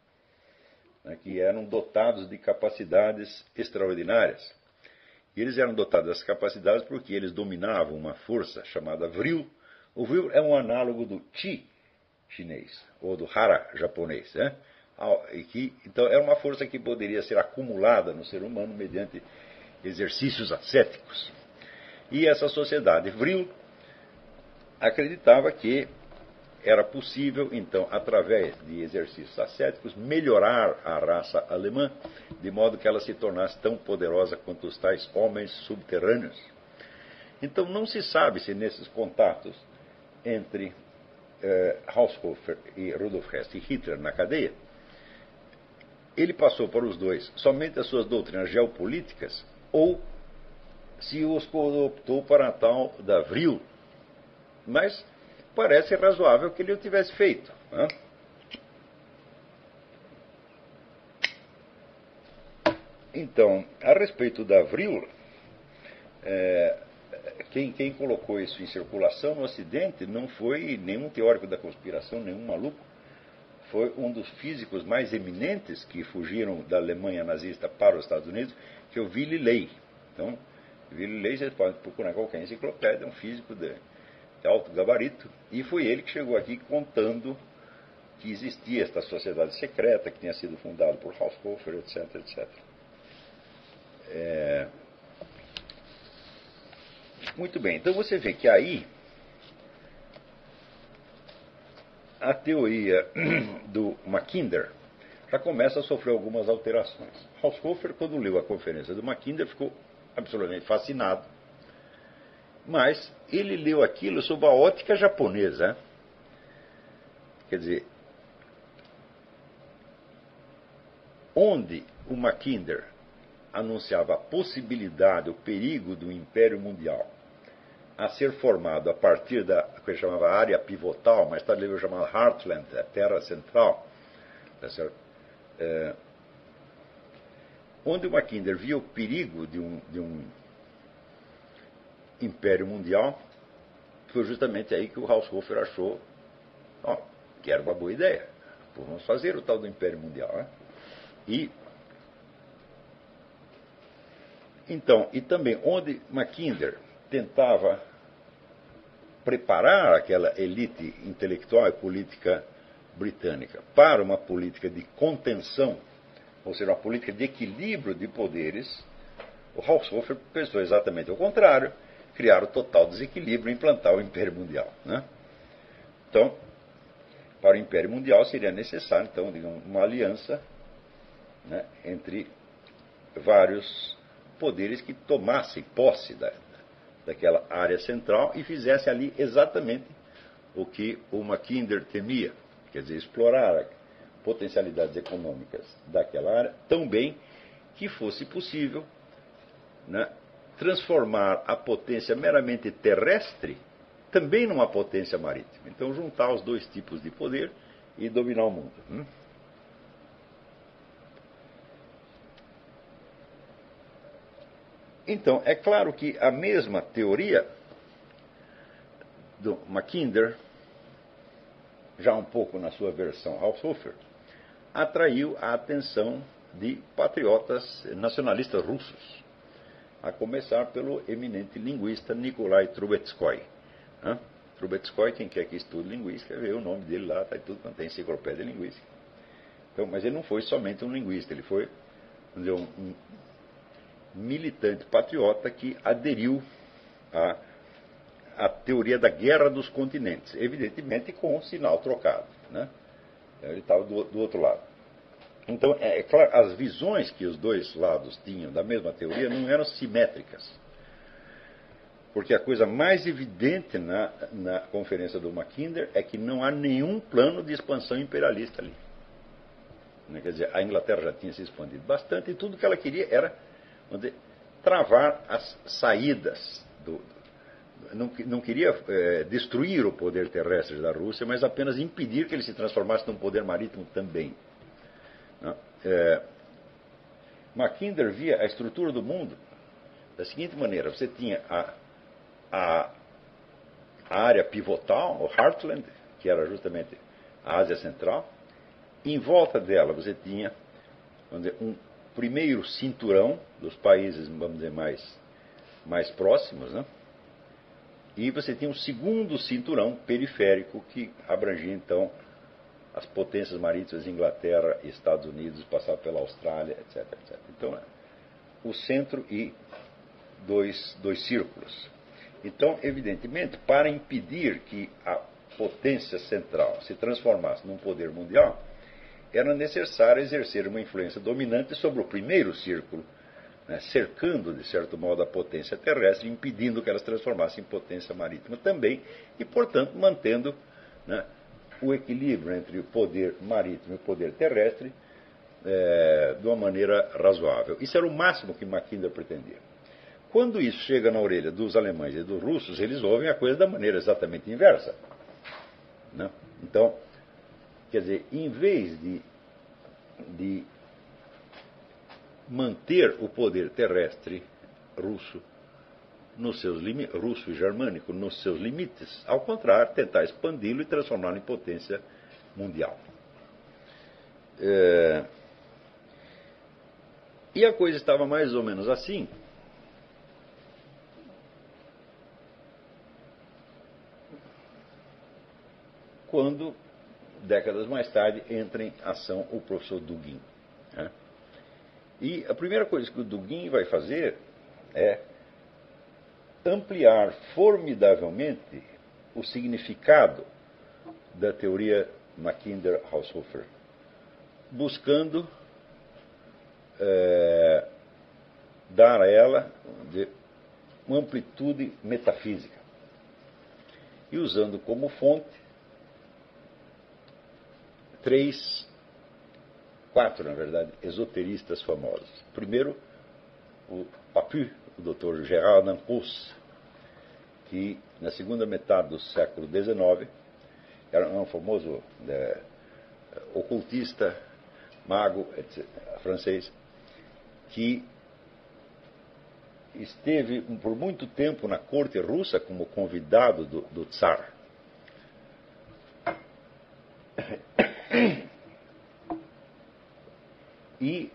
A: né, que eram dotados de capacidades extraordinárias. E eles eram dotados dessas capacidades porque eles dominavam uma força chamada Vril. O Vril é um análogo do Qi chinês, ou do Hara japonês, né? E que, então, era uma força que poderia ser acumulada no ser humano mediante exercícios ascéticos. E essa sociedade Vril acreditava que era possível, então, através de exercícios ascéticos, melhorar a raça alemã, de modo que ela se tornasse tão poderosa quanto os tais homens subterrâneos. Então, não se sabe se nesses contatos entre eh, Haushofer e Rudolf Hess e Hitler na cadeia, ele passou para os dois somente as suas doutrinas geopolíticas ou se os optou para a tal da Vril. Mas parece razoável que ele o tivesse feito. Né? Então, a respeito da Vril, é, quem, quem colocou isso em circulação no Ocidente não foi nenhum teórico da conspiração, nenhum maluco. Foi um dos físicos mais eminentes que fugiram da Alemanha nazista para os Estados Unidos, que é o Willy Ley. Então, Willy Ley, vocês podem procurar em qualquer enciclopédia, é um físico de, de alto gabarito, e foi ele que chegou aqui contando que existia esta sociedade secreta, que tinha sido fundada por Haushofer, etc, etcétera. É... Muito bem, então você vê que aí a teoria do Mackinder já começa a sofrer algumas alterações. Haushofer, quando leu a conferência do Mackinder, ficou absolutamente fascinado, mas ele leu aquilo sob a ótica japonesa. Quer dizer, onde o Mackinder anunciava a possibilidade, o perigo do Império Mundial a ser formado a partir da que ele chamava área pivotal, mais tarde ele chamava Heartland, a Terra Central, tá certo? É, onde o Mackinder via o perigo de um, de um Império Mundial, foi justamente aí que o Haushofer achou ó, que era uma boa ideia. Pô, vamos fazer o tal do Império Mundial. Né? E então, e também onde Mackinder tentava preparar aquela elite intelectual e política britânica para uma política de contenção, ou seja, uma política de equilíbrio de poderes, o Haushofer pensou exatamente o contrário, criar o total desequilíbrio e implantar o Império Mundial. Né? Então, para o Império Mundial seria necessário, então, digamos, uma aliança, né, entre vários poderes que tomassem posse da, daquela área central e fizessem ali exatamente o que o Mackinder temia, quer dizer, explorar potencialidades econômicas daquela área tão bem que fosse possível, né, transformar a potência meramente terrestre também numa potência marítima. Então, juntar os dois tipos de poder e dominar o mundo. Hum? Então, é claro que a mesma teoria do Mackinder, já um pouco na sua versão Haushofer, atraiu a atenção de patriotas nacionalistas russos, a começar pelo eminente linguista Nikolai Trubetskoy. Né? Trubetskoy, quem quer que estude linguística, vê o nome dele lá, está tudo quanto tem enciclopédia linguística. Então, mas ele não foi somente um linguista, ele foi, vamos dizer, um, um militante patriota que aderiu à, à teoria da guerra dos continentes, evidentemente com um sinal trocado. Né? Ele estava do, do outro lado. Então, é, é claro, as visões que os dois lados tinham da mesma teoria não eram simétricas. Porque a coisa mais evidente na, na conferência do Mackinder é que não há nenhum plano de expansão imperialista ali. Quer dizer, a Inglaterra já tinha se expandido bastante e tudo que ela queria era onde travar as saídas do, não, não queria é, destruir o poder terrestre da Rússia, mas apenas impedir que ele se transformasse num poder marítimo também. É, Mackinder via a estrutura do mundo da seguinte maneira: você tinha a, a, a área pivotal, o Heartland, que era justamente a Ásia Central. Em volta dela você tinha, vamos dizer, um primeiro cinturão dos países, vamos dizer, mais, mais próximos, né? E você tinha um segundo cinturão periférico que abrangia, então, as potências marítimas, Inglaterra, Estados Unidos, passava pela Austrália, etc, etcétera. Então, o centro e dois, dois círculos. Então, evidentemente, para impedir que a potência central se transformasse num poder mundial, era necessário exercer uma influência dominante sobre o primeiro círculo, né, cercando, de certo modo, a potência terrestre, impedindo que ela se transformasse em potência marítima também, e, portanto, mantendo, né, o equilíbrio entre o poder marítimo e o poder terrestre é, de uma maneira razoável. Isso era o máximo que Mackinder pretendia. Quando isso chega na orelha dos alemães e dos russos, eles ouvem a coisa da maneira exatamente inversa, né? Então, quer dizer, em vez de, de manter o poder terrestre russo nos seus limites, russo e germânico nos seus limites, ao contrário, tentar expandi-lo e transformá-lo em potência mundial. É... E a coisa estava mais ou menos assim quando, décadas mais tarde, entra em ação o professor Dugin, né? E a primeira coisa que o Dugin vai fazer é ampliar formidavelmente o significado da teoria Mackinder-Haushofer, buscando é, dar a ela de, uma amplitude metafísica e usando como fonte três, quatro, na verdade, esoteristas famosos. Primeiro, o Papu, o doutor Gerard Nancous, que na segunda metade do século dezenove era um famoso é, ocultista, mago, etcétera, francês, que esteve por muito tempo na corte russa como convidado do, do Tsar. E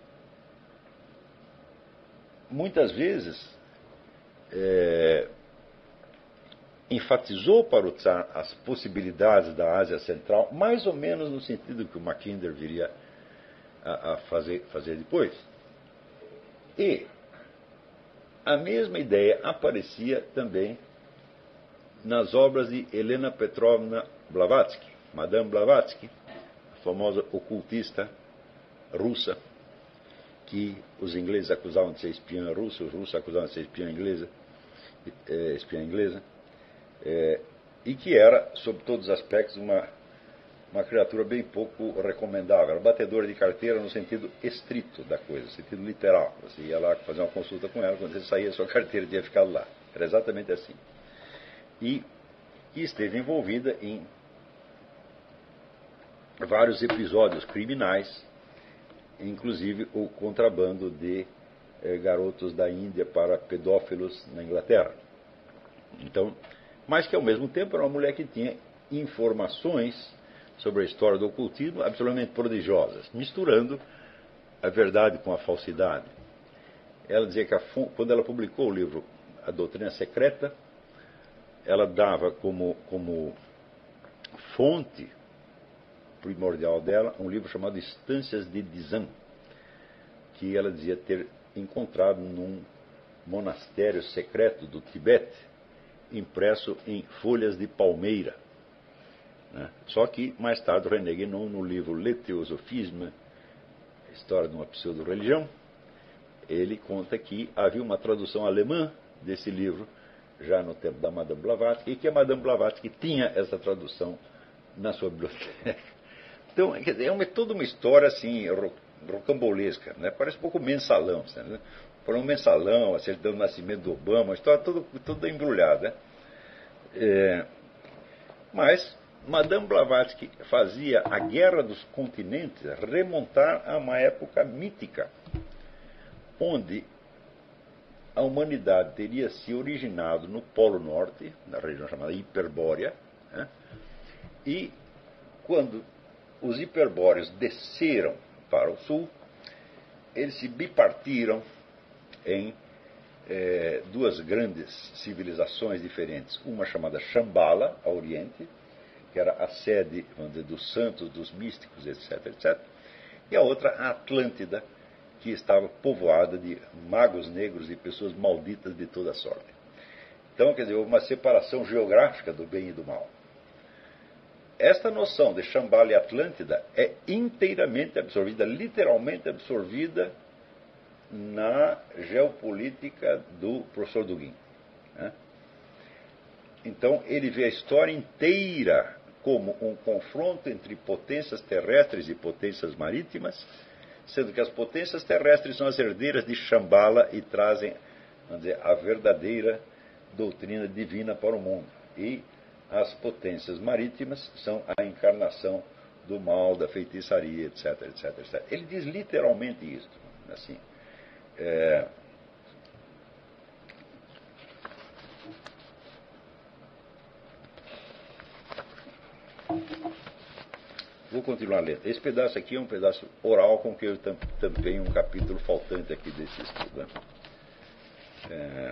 A: muitas vezes é, enfatizou para o Tsar as possibilidades da Ásia Central, mais ou menos no sentido que o Mackinder viria a, a fazer, fazer depois. E a mesma ideia aparecia também nas obras de Helena Petrovna Blavatsky, Madame Blavatsky, a famosa ocultista russa, que os ingleses acusavam de ser espiã russa, os russos acusavam de ser espiã inglesa, é, espiã inglesa, é, e que era, sob todos os aspectos, uma, uma criatura bem pouco recomendável. Era batedora de carteira no sentido estrito da coisa, no sentido literal. Você ia lá fazer uma consulta com ela, quando você saía, sua carteira tinha ficado lá. Era exatamente assim. E, e esteve envolvida em vários episódios criminais, inclusive o contrabando de eh, garotos da Índia para pedófilos na Inglaterra. Então, mas que ao mesmo tempo era uma mulher que tinha informações sobre a história do ocultismo absolutamente prodigiosas, misturando a verdade com a falsidade. Ela dizia que a, quando ela publicou o livro A Doutrina Secreta, ela dava como, como fonte primordial dela um livro chamado Estâncias de Dizan, que ela dizia ter encontrado num monastério secreto do Tibete, impresso em folhas de palmeira, né? Só que mais tarde René Guénon, no livro Le Théosophisme, História de uma Pseudo-Religião, ele conta que havia uma tradução alemã desse livro já no tempo da Madame Blavatsky, e que a Madame Blavatsky tinha essa tradução na sua biblioteca. Então, quer dizer, é uma, toda uma história assim, rocambolesca, né? Parece um pouco mensalão, sabe, né? Por um mensalão, a certidão do nascimento do Obama, uma história toda, toda embrulhada. É, mas Madame Blavatsky fazia a Guerra dos Continentes remontar a uma época mítica, onde a humanidade teria se originado no Polo Norte, na região chamada Hiperbórea, né? E quando os hiperbóreos desceram para o sul, eles se bipartiram em eh, duas grandes civilizações diferentes. Uma chamada Shambhala, a Oriente, que era a sede, vamos dizer, dos santos, dos místicos, etc, etcétera. E a outra, a Atlântida, que estava povoada de magos negros e pessoas malditas de toda sorte. Então, quer dizer, houve uma separação geográfica do bem e do mal. Esta noção de Shambhala e Atlântida é inteiramente absorvida, literalmente absorvida na geopolítica do professor Dugin. Né? Então, ele vê a história inteira como um confronto entre potências terrestres e potências marítimas, sendo que as potências terrestres são as herdeiras de Shambhala e trazem, vamos dizer, a verdadeira doutrina divina para o mundo. E as potências marítimas são a encarnação do mal, da feitiçaria, etc, etc, etcétera. Ele diz literalmente isso. Assim, é... Vou continuar lendo. Esse pedaço aqui é um pedaço oral com que eu tampei um capítulo faltante aqui desse estudo. Né? É...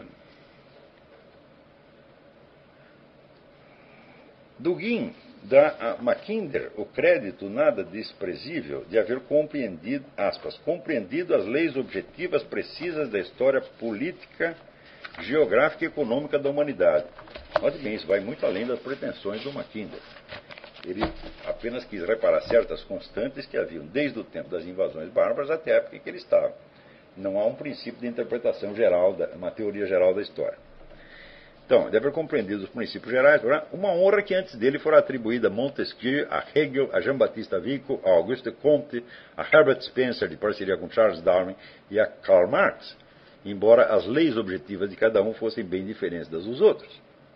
A: Dugin dá a Mackinder o crédito nada desprezível de haver compreendido, aspas, compreendido as leis objetivas precisas da história política, geográfica e econômica da humanidade. Note bem, isso vai muito além das pretensões do Mackinder. Ele apenas quis reparar certas constantes que haviam desde o tempo das invasões bárbaras até a época em que ele estava. Não há um princípio de interpretação geral, uma teoria geral da história. Então, deve haver compreendido os princípios gerais, uma honra que antes dele fora atribuída a Montesquieu, a Hegel, a Jean-Baptiste Vico, a Auguste Comte, a Herbert Spencer, de parceria com Charles Darwin, e a Karl Marx, embora as leis objetivas de cada um fossem bem diferentes das dos outros.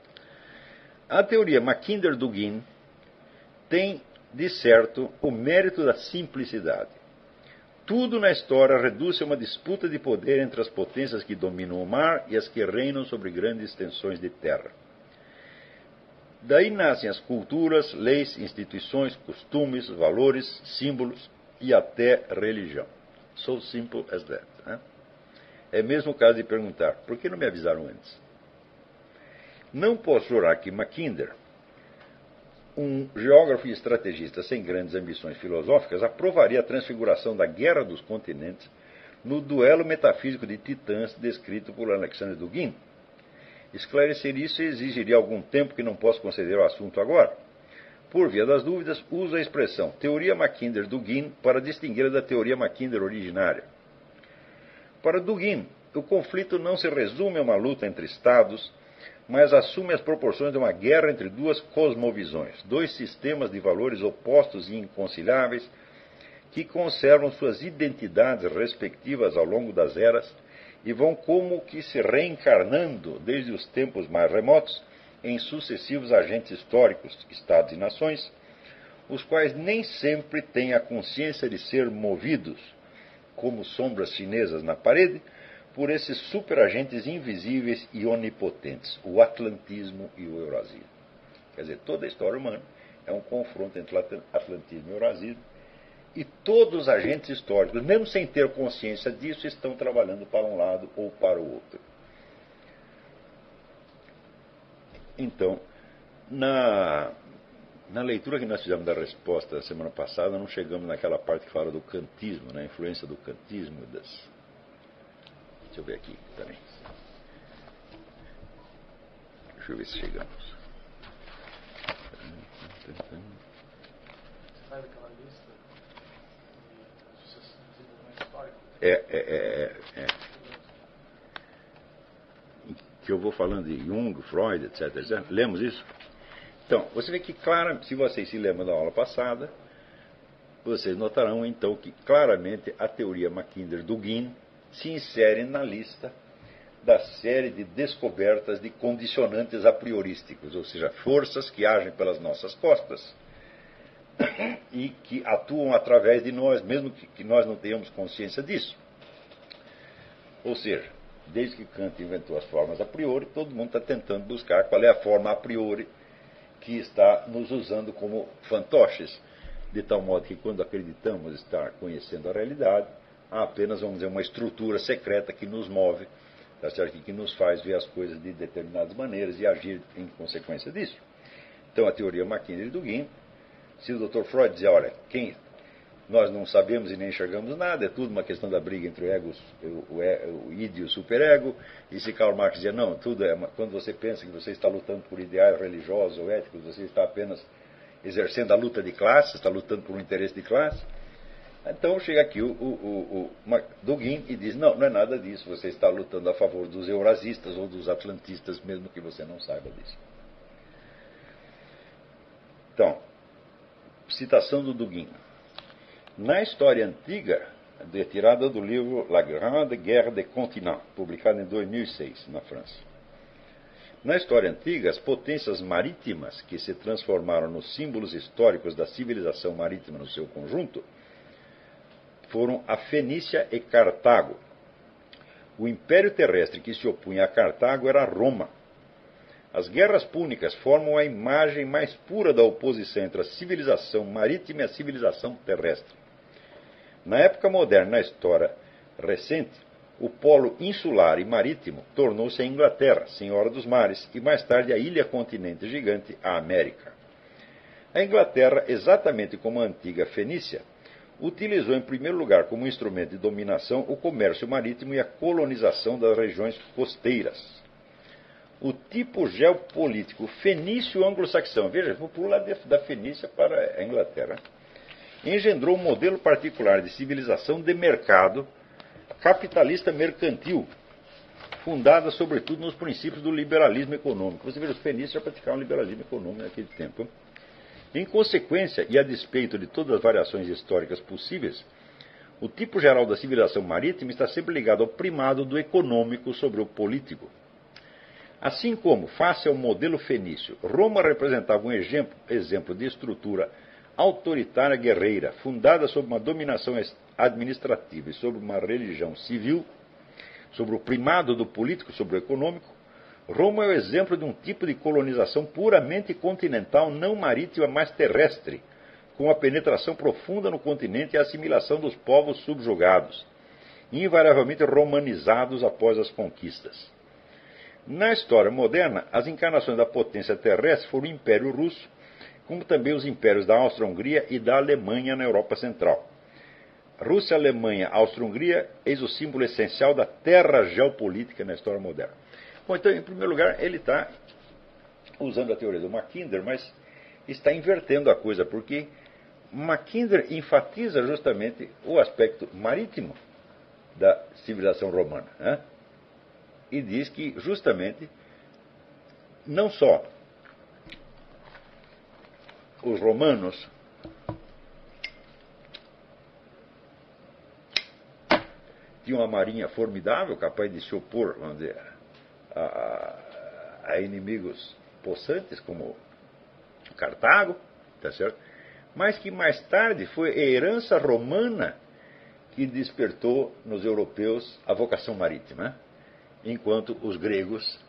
A: A teoria Mackinder-Dugin tem, de certo, o mérito da simplicidade. Tudo na história reduz-se a uma disputa de poder entre as potências que dominam o mar e as que reinam sobre grandes extensões de terra. Daí nascem as culturas, leis, instituições, costumes, valores, símbolos e até religião. So simple as that. Né? É mesmo o caso de perguntar, por que não me avisaram antes? Não posso jurar que Mackinder, um geógrafo e estrategista sem grandes ambições filosóficas, aprovaria a transfiguração da Guerra dos Continentes no duelo metafísico de titãs descrito por Alexander Dugin. Esclarecer isso exigiria algum tempo que não posso conceder ao assunto agora. Por via das dúvidas, uso a expressão teoria Mackinder-Dugin para distingui-la da teoria Mackinder originária. Para Dugin, o conflito não se resume a uma luta entre estados, mas assume as proporções de uma guerra entre duas cosmovisões, dois sistemas de valores opostos e inconciliáveis que conservam suas identidades respectivas ao longo das eras e vão como que se reencarnando desde os tempos mais remotos em sucessivos agentes históricos, estados e nações, os quais nem sempre têm a consciência de ser movidos, como sombras chinesas na parede, por esses superagentes invisíveis e onipotentes, o atlantismo e o eurasismo. Quer dizer, toda a história humana é um confronto entre atlantismo e eurasismo, e todos os agentes históricos, mesmo sem ter consciência disso, estão trabalhando para um lado ou para o outro. Então, na, na leitura que nós fizemos da resposta da semana passada, não chegamos naquela parte que fala do kantismo, né, a influência do kantismo e das... Deixa eu ver aqui, peraí. Deixa eu ver se chegamos.
B: Você faz aquela lista de sucessão de desenvolvimento histórico?
A: É, é, é, é, é. Que eu vou falando de Jung, Freud, etc, etcétera. Lemos isso? Então, você vê que, claro, se vocês se lembram da aula passada, vocês notarão, então, que claramente a teoria Mackinder-Dugin se insere na lista da série de descobertas de condicionantes a priorísticos, ou seja, forças que agem pelas nossas costas e que atuam através de nós, mesmo que, que nós não tenhamos consciência disso. Ou seja, desde que Kant inventou as formas a priori, todo mundo está tentando buscar qual é a forma a priori que está nos usando como fantoches, de tal modo que quando acreditamos estar conhecendo a realidade, há apenas, vamos dizer, uma estrutura secreta que nos move, tá certo? Que nos faz ver as coisas de determinadas maneiras e agir em consequência disso. Então, a teoria Mackinder-Dugin, se o doutor Freud dizia, olha, quem, nós não sabemos e nem enxergamos nada, é tudo uma questão da briga entre o ego, o, o, o id e o superego, e se Karl Marx dizia, não, tudo é, quando você pensa que você está lutando por ideais religiosos ou éticos, você está apenas exercendo a luta de classe, está lutando por um interesse de classe. Então chega aqui o, o, o, o Dugin e diz, não, não é nada disso, você está lutando a favor dos eurasistas ou dos atlantistas, mesmo que você não saiba disso. Então, citação do Dugin. Na história antiga, retirada do livro La Grande Guerre des Continents, publicado em dois mil e seis, na França. Na história antiga, as potências marítimas, que se transformaram nos símbolos históricos da civilização marítima no seu conjunto, foram a Fenícia e Cartago. O império terrestre que se opunha a Cartago era Roma. As guerras púnicas formam a imagem mais pura da oposição entre a civilização marítima e a civilização terrestre. Na época moderna, na história recente, o polo insular e marítimo tornou-se a Inglaterra, senhora dos mares, e mais tarde a ilha-continente gigante, a América. A Inglaterra, exatamente como a antiga Fenícia, utilizou em primeiro lugar como instrumento de dominação o comércio marítimo e a colonização das regiões costeiras. O tipo geopolítico fenício-anglo-saxão, veja, vou pular da Fenícia para a Inglaterra, engendrou um modelo particular de civilização de mercado capitalista mercantil, fundada sobretudo nos princípios do liberalismo econômico. Você veja, os fenícios já praticavam liberalismo econômico naquele tempo. Em consequência, e a despeito de todas as variações históricas possíveis, o tipo geral da civilização marítima está sempre ligado ao primado do econômico sobre o político. Assim como, face ao modelo fenício, Roma representava um exemplo, exemplo de estrutura autoritária guerreira, fundada sob uma dominação administrativa e sobre uma religião civil, sobre o primado do político sobre o econômico, Roma é o exemplo de um tipo de colonização puramente continental, não marítima, mas terrestre, com a penetração profunda no continente e a assimilação dos povos subjugados, invariavelmente romanizados após as conquistas. Na história moderna, as encarnações da potência terrestre foram o Império Russo, como também os impérios da Áustria-Hungria e da Alemanha na Europa Central. Rússia, Alemanha, Áustria-Hungria, eis o símbolo essencial da terra geopolítica na história moderna. Bom, então, em primeiro lugar, ele está usando a teoria do Mackinder, mas está invertendo a coisa, porque Mackinder enfatiza justamente o aspecto marítimo da civilização romana, né? E diz que, justamente, não só os romanos tinham uma marinha formidável, capaz de se opor, vamos dizer, a, a inimigos possantes como Cartago, tá certo? Mas que mais tarde foi a herança romana que despertou nos europeus a vocação marítima, né? Enquanto os gregos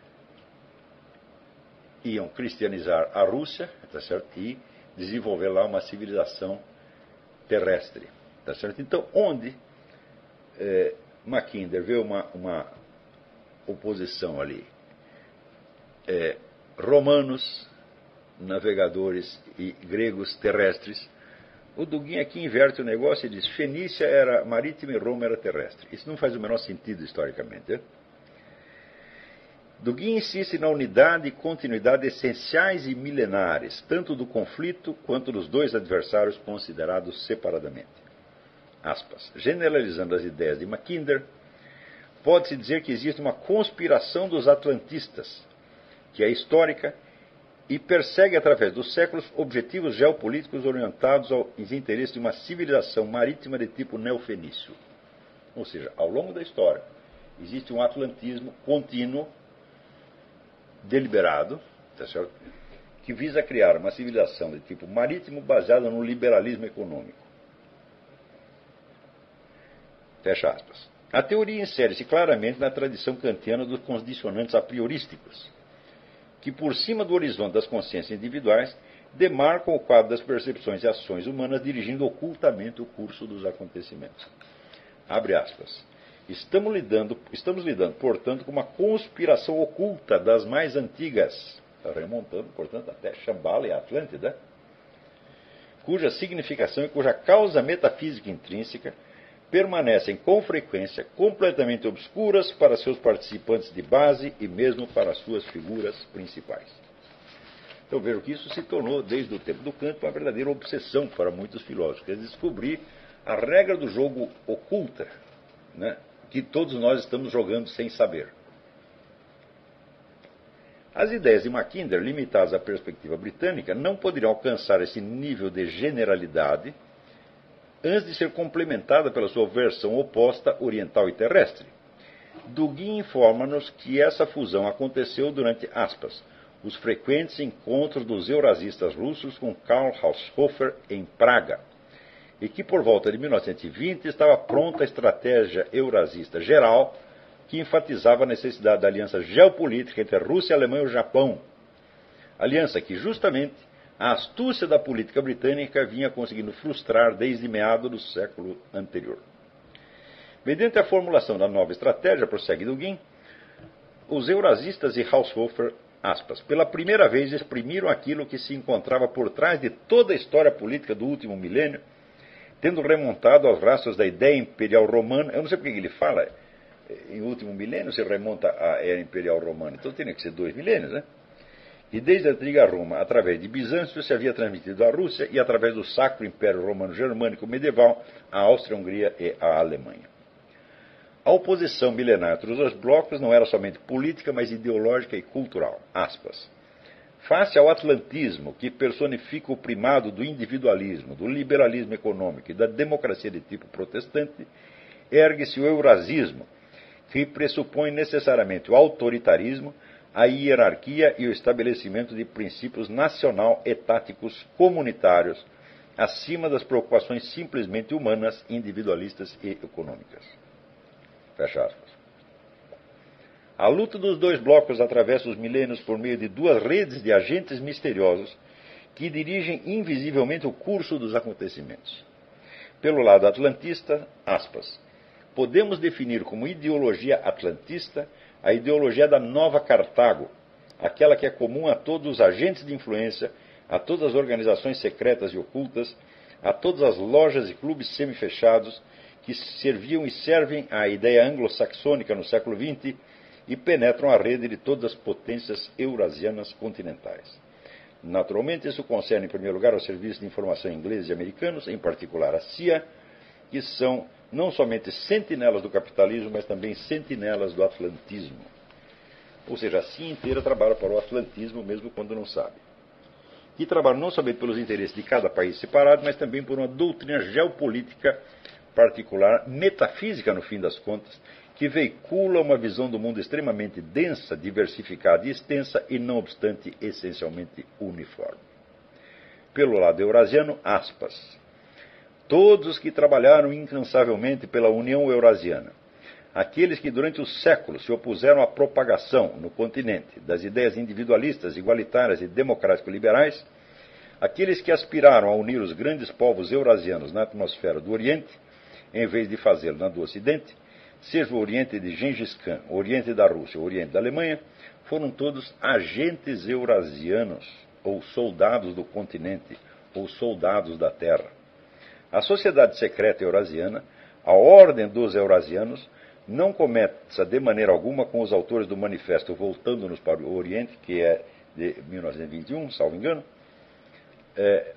A: iam cristianizar a Rússia, tá certo? E desenvolver lá uma civilização terrestre, tá certo? Então, onde é, Mackinder vê uma, uma oposição ali, é, romanos, navegadores e gregos terrestres, o Dugin aqui inverte o negócio e diz: Fenícia era marítima e Roma era terrestre. Isso não faz o menor sentido historicamente, né? Dugin insiste na unidade e continuidade essenciais e milenares, tanto do conflito quanto dos dois adversários considerados separadamente. Aspas. Generalizando as ideias de Mackinder, pode-se dizer que existe uma conspiração dos atlantistas, que é histórica e persegue através dos séculos objetivos geopolíticos orientados aos interesses de uma civilização marítima de tipo neofenício. Ou seja, ao longo da história, existe um atlantismo contínuo, deliberado, tá certo? Que visa criar uma civilização de tipo marítimo baseada no liberalismo econômico. Fecha aspas. A teoria insere-se claramente na tradição kantiana dos condicionantes a priorísticos, que por cima do horizonte das consciências individuais demarcam o quadro das percepções e ações humanas dirigindo ocultamente o curso dos acontecimentos. Abre aspas. Estamos lidando, estamos lidando, portanto, com uma conspiração oculta das mais antigas, remontando, portanto, até Shambhala e Atlântida, cuja significação e cuja causa metafísica intrínseca permanecem com frequência completamente obscuras para seus participantes de base e mesmo para suas figuras principais. Então vejo que isso se tornou, desde o tempo do Kant, uma verdadeira obsessão para muitos filósofos, que é descobrir a regra do jogo oculta, né, que todos nós estamos jogando sem saber. As ideias de Mackinder, limitadas à perspectiva britânica, não poderiam alcançar esse nível de generalidade antes de ser complementada pela sua versão oposta, oriental e terrestre. Dugin informa-nos que essa fusão aconteceu durante, aspas, os frequentes encontros dos eurasistas russos com Karl Haushofer em Praga, e que por volta de mil novecentos e vinte estava pronta a estratégia eurasista geral, que enfatizava a necessidade da aliança geopolítica entre a Rússia, a Alemanha e o Japão. Aliança que, justamente, a astúcia da política britânica vinha conseguindo frustrar desde meados do século anterior. Mediante a formulação da nova estratégia, prossegue Dugin, os eurasistas e Haushofer, aspas, pela primeira vez exprimiram aquilo que se encontrava por trás de toda a história política do último milênio, tendo remontado aos rastros da ideia imperial romana. Eu não sei porque ele fala em último milênio, se remonta à era imperial romana, então teria que ser dois milênios, né? E desde a antiga Roma, através de Bizâncio, se havia transmitido à Rússia e através do Sacro Império Romano Germânico Medieval à Áustria-Hungria e à Alemanha. A oposição milenar entre os dois blocos não era somente política, mas ideológica e cultural. Aspas. Face ao atlantismo, que personifica o primado do individualismo, do liberalismo econômico e da democracia de tipo protestante, ergue-se o eurasismo, que pressupõe necessariamente o autoritarismo, a hierarquia e o estabelecimento de princípios nacional-etáticos comunitários, acima das preocupações simplesmente humanas, individualistas e econômicas. Fecha aspas. A luta dos dois blocos atravessa os milênios por meio de duas redes de agentes misteriosos que dirigem invisivelmente o curso dos acontecimentos. Pelo lado atlantista, aspas, podemos definir como ideologia atlantista a ideologia da Nova Cartago, aquela que é comum a todos os agentes de influência, a todas as organizações secretas e ocultas, a todas as lojas e clubes semifechados que serviam e servem à ideia anglo-saxônica no século vinte e penetram a rede de todas as potências eurasianas continentais. Naturalmente, isso concerne, em primeiro lugar, aos serviços de informação ingleses e americanos, em particular a C I A, que são não somente sentinelas do capitalismo, mas também sentinelas do atlantismo. Ou seja, a C I A inteira trabalha para o atlantismo, mesmo quando não sabe. E trabalha não somente pelos interesses de cada país separado, mas também por uma doutrina geopolítica particular, metafísica no fim das contas, que veicula uma visão do mundo extremamente densa, diversificada e extensa, e não obstante essencialmente uniforme. Pelo lado eurasiano, aspas, todos os que trabalharam incansavelmente pela União Eurasiana, aqueles que durante os séculos se opuseram à propagação no continente das ideias individualistas, igualitárias e democrático-liberais, aqueles que aspiraram a unir os grandes povos eurasianos na atmosfera do Oriente, em vez de fazê-lo na do Ocidente, seja o Oriente de Gengis Khan, o Oriente da Rússia, o Oriente da Alemanha, foram todos agentes eurasianos, ou soldados do continente, ou soldados da terra. A sociedade secreta eurasiana, a ordem dos eurasianos, não começa de maneira alguma com os autores do manifesto Voltando-nos para o Oriente, que é de mil novecentos e vinte e um, salvo engano, é,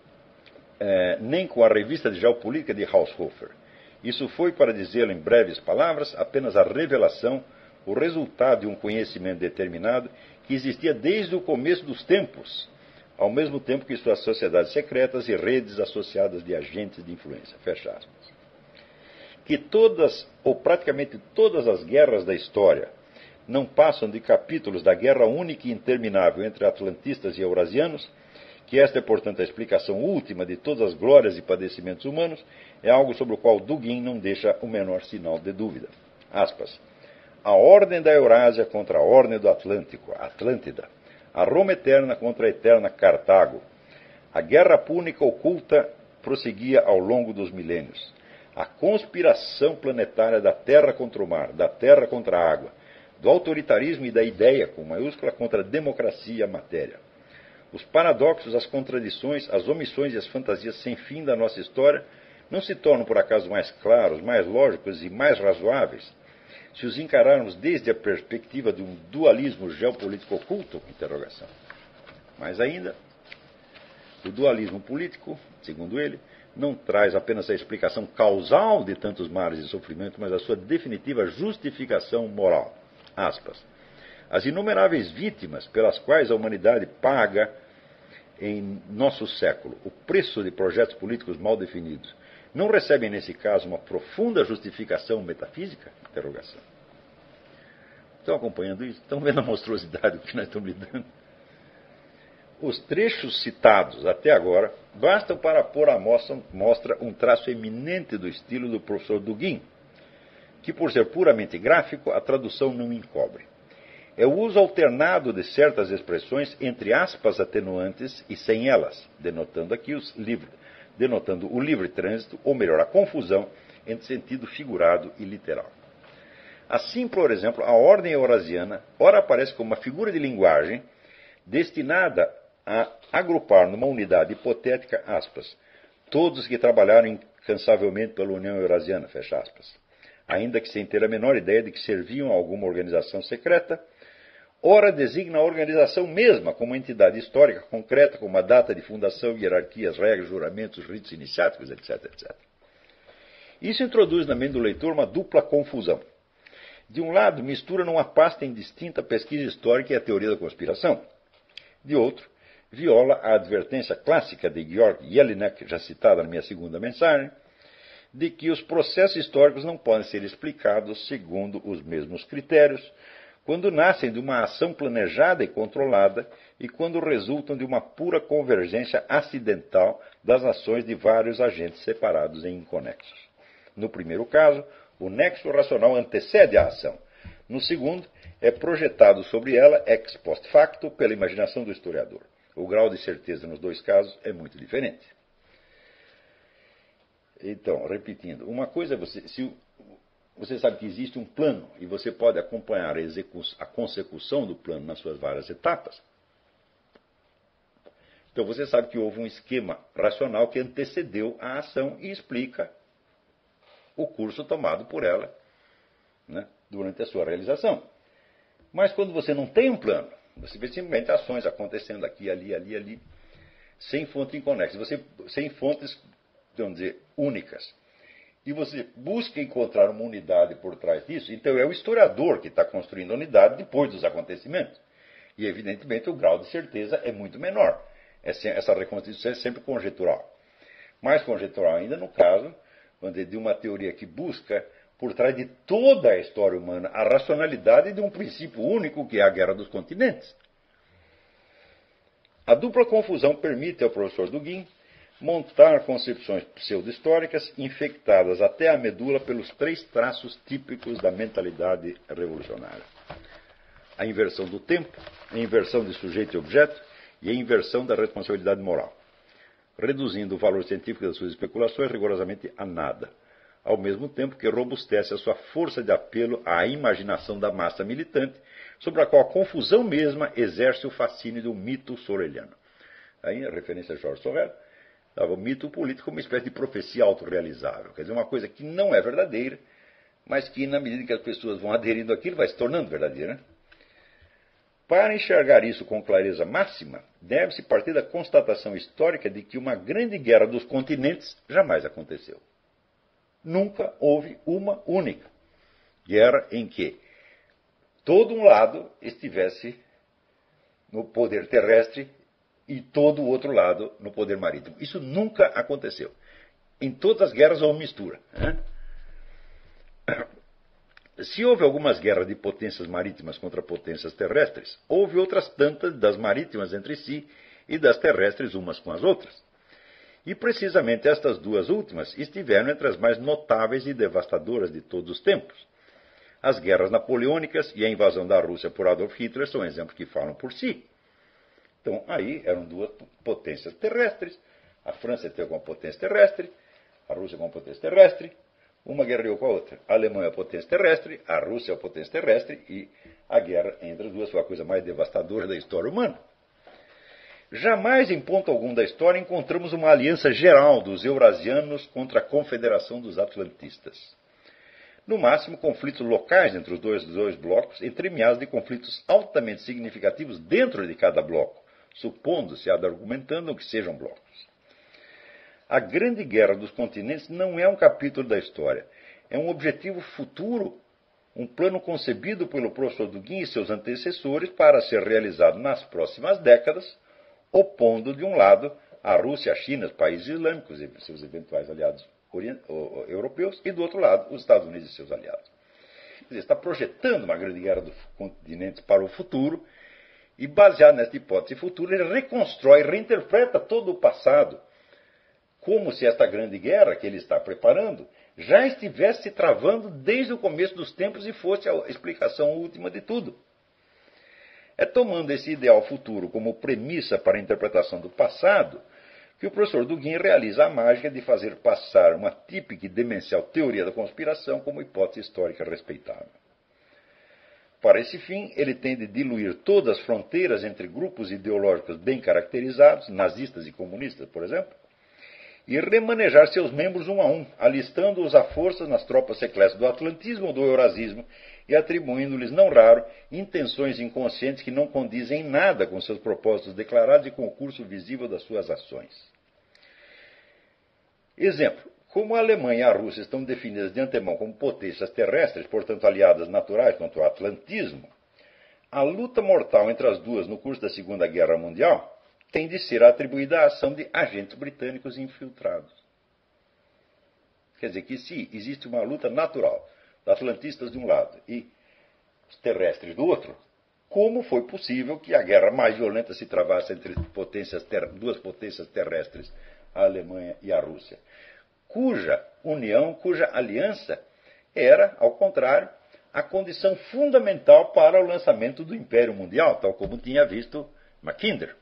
A: é, nem com a revista de geopolítica de Haushofer. Isso foi, para dizê-lo em breves palavras, apenas a revelação, o resultado de um conhecimento determinado que existia desde o começo dos tempos, ao mesmo tempo que suas sociedades secretas e redes associadas de agentes de influência. Fecha aspas. Que todas, ou praticamente todas as guerras da história, não passam de capítulos da guerra única e interminável entre atlantistas e eurasianos, que esta é, portanto, a explicação última de todas as glórias e padecimentos humanos, é algo sobre o qual Dugin não deixa o menor sinal de dúvida. Aspas. A ordem da Eurásia contra a ordem do Atlântico, a Atlântida. A Roma eterna contra a eterna Cartago. A guerra púnica oculta prosseguia ao longo dos milênios. A conspiração planetária da terra contra o mar, da terra contra a água, do autoritarismo e da ideia, com maiúscula, contra a democracia e a matéria. Os paradoxos, as contradições, as omissões e as fantasias sem fim da nossa história não se tornam, por acaso, mais claros, mais lógicos e mais razoáveis se os encararmos desde a perspectiva de um dualismo geopolítico oculto? Interrogação. Mais ainda, o dualismo político, segundo ele, não traz apenas a explicação causal de tantos males e sofrimento, mas a sua definitiva justificação moral. Aspas. As inumeráveis vítimas pelas quais a humanidade paga em nosso século o preço de projetos políticos mal definidos não recebem, nesse caso, uma profunda justificação metafísica? Interrogação. Estão acompanhando isso? Estão vendo a monstruosidade do que nós estamos lidando? Os trechos citados até agora bastam para pôr à mostra, mostra um traço eminente do estilo do professor Dugin, que, por ser puramente gráfico, a tradução não encobre. É o uso alternado de certas expressões entre aspas atenuantes e sem elas, denotando aqui os livres, denotando o livre trânsito, ou melhor, a confusão entre sentido figurado e literal. Assim, por exemplo, a ordem eurasiana ora aparece como uma figura de linguagem destinada a agrupar numa unidade hipotética, aspas, todos que trabalharam incansavelmente pela União Eurasiana, fecha aspas, ainda que sem ter a menor ideia de que serviam a alguma organização secreta, ora designa a organização mesma como entidade histórica concreta, com uma data de fundação, hierarquias, regras, juramentos, ritos iniciáticos, etc, etcétera. Isso introduz na mente do leitor uma dupla confusão. De um lado, mistura numa pasta indistinta a pesquisa histórica e a teoria da conspiração. De outro, viola a advertência clássica de Georg Jelinek, já citada na minha segunda mensagem, de que os processos históricos não podem ser explicados segundo os mesmos critérios, quando nascem de uma ação planejada e controlada e quando resultam de uma pura convergência acidental das ações de vários agentes separados e inconexos. No primeiro caso, o nexo racional antecede a ação. No segundo, é projetado sobre ela ex post facto pela imaginação do historiador. O grau de certeza nos dois casos é muito diferente. Então, repetindo, uma coisa é você... Se você sabe que existe um plano e você pode acompanhar a, a consecução do plano nas suas várias etapas. Então você sabe que houve um esquema racional que antecedeu a ação e explica o curso tomado por ela, né, durante a sua realização. Mas quando você não tem um plano, você vê simplesmente ações acontecendo aqui, ali, ali, ali, sem fonte inconexa, você, sem fontes, vamos dizer, únicas. E você busca encontrar uma unidade por trás disso, então é o historiador que está construindo a unidade depois dos acontecimentos. E, evidentemente, o grau de certeza é muito menor. Essa reconstituição é sempre conjetural. Mais conjetural ainda no caso de uma teoria que busca, por trás de toda a história humana, a racionalidade de um princípio único, que é a Guerra dos Continentes. A dupla confusão permite ao professor Dugin montar concepções pseudo-históricas infectadas até a medula pelos três traços típicos da mentalidade revolucionária: a inversão do tempo, a inversão de sujeito e objeto e a inversão da responsabilidade moral, reduzindo o valor científico das suas especulações rigorosamente a nada, ao mesmo tempo que robustece a sua força de apelo à imaginação da massa militante, sobre a qual a confusão mesma exerce o fascínio do mito soreliano. Aí a referência a George Sorel dava o mito político como uma espécie de profecia autorrealizável, quer dizer, uma coisa que não é verdadeira, mas que, na medida que as pessoas vão aderindo àquilo, vai se tornando verdadeira. Para enxergar isso com clareza máxima, deve-se partir da constatação histórica de que uma grande guerra dos continentes jamais aconteceu. Nunca houve uma única guerra em que todo um lado estivesse no poder terrestre e todo o outro lado no poder marítimo. Isso nunca aconteceu. Em todas as guerras houve mistura. Né? Se houve algumas guerras de potências marítimas contra potências terrestres, houve outras tantas das marítimas entre si e das terrestres umas com as outras. E precisamente estas duas últimas estiveram entre as mais notáveis e devastadoras de todos os tempos. As guerras napoleônicas e a invasão da Rússia por Adolf Hitler são exemplos que falam por si. Então, aí eram duas potências terrestres. A França teve uma potência terrestre, a Rússia com uma potência terrestre. Uma guerreou com a outra. A Alemanha é a potência terrestre, a Rússia é a potência terrestre, e a guerra entre as duas foi a coisa mais devastadora da história humana. Jamais, em ponto algum da história, encontramos uma aliança geral dos eurasianos contra a confederação dos atlantistas. No máximo, conflitos locais entre os dois, dois blocos, entremeados de conflitos altamente significativos dentro de cada bloco, supondo-se, argumentando que sejam blocos. A Grande Guerra dos Continentes não é um capítulo da história, é um objetivo futuro, um plano concebido pelo professor Dugin e seus antecessores para ser realizado nas próximas décadas, opondo de um lado a Rússia, a China, os países islâmicos e seus eventuais aliados europeus, e do outro lado os Estados Unidos e seus aliados. Quer dizer, está projetando uma Grande Guerra dos Continentes para o futuro, e baseado nessa hipótese futura, ele reconstrói, reinterpreta todo o passado, como se esta Grande Guerra que ele está preparando já estivesse se travando desde o começo dos tempos e fosse a explicação última de tudo. É tomando esse ideal futuro como premissa para a interpretação do passado que o professor Dugin realiza a mágica de fazer passar uma típica e demencial teoria da conspiração como hipótese histórica respeitável. Para esse fim, ele tem de diluir todas as fronteiras entre grupos ideológicos bem caracterizados, nazistas e comunistas, por exemplo, e remanejar seus membros um a um, alistando-os à força nas tropas secretas do atlantismo ou do eurasismo e atribuindo-lhes, não raro, intenções inconscientes que não condizem nada com seus propósitos declarados e com o curso visível das suas ações. Exemplo. Como a Alemanha e a Rússia estão definidas de antemão como potências terrestres, portanto aliadas naturais contra o atlantismo, a luta mortal entre as duas no curso da Segunda Guerra Mundial tem de ser atribuída à ação de agentes britânicos infiltrados. Quer dizer que se existe uma luta natural, dos atlantistas de um lado e os terrestres do outro, como foi possível que a guerra mais violenta se travasse entre potências ter... duas potências terrestres, a Alemanha e a Rússia? Cuja união, cuja aliança era, ao contrário, a condição fundamental para o lançamento do Império Mundial, tal como tinha visto Mackinder.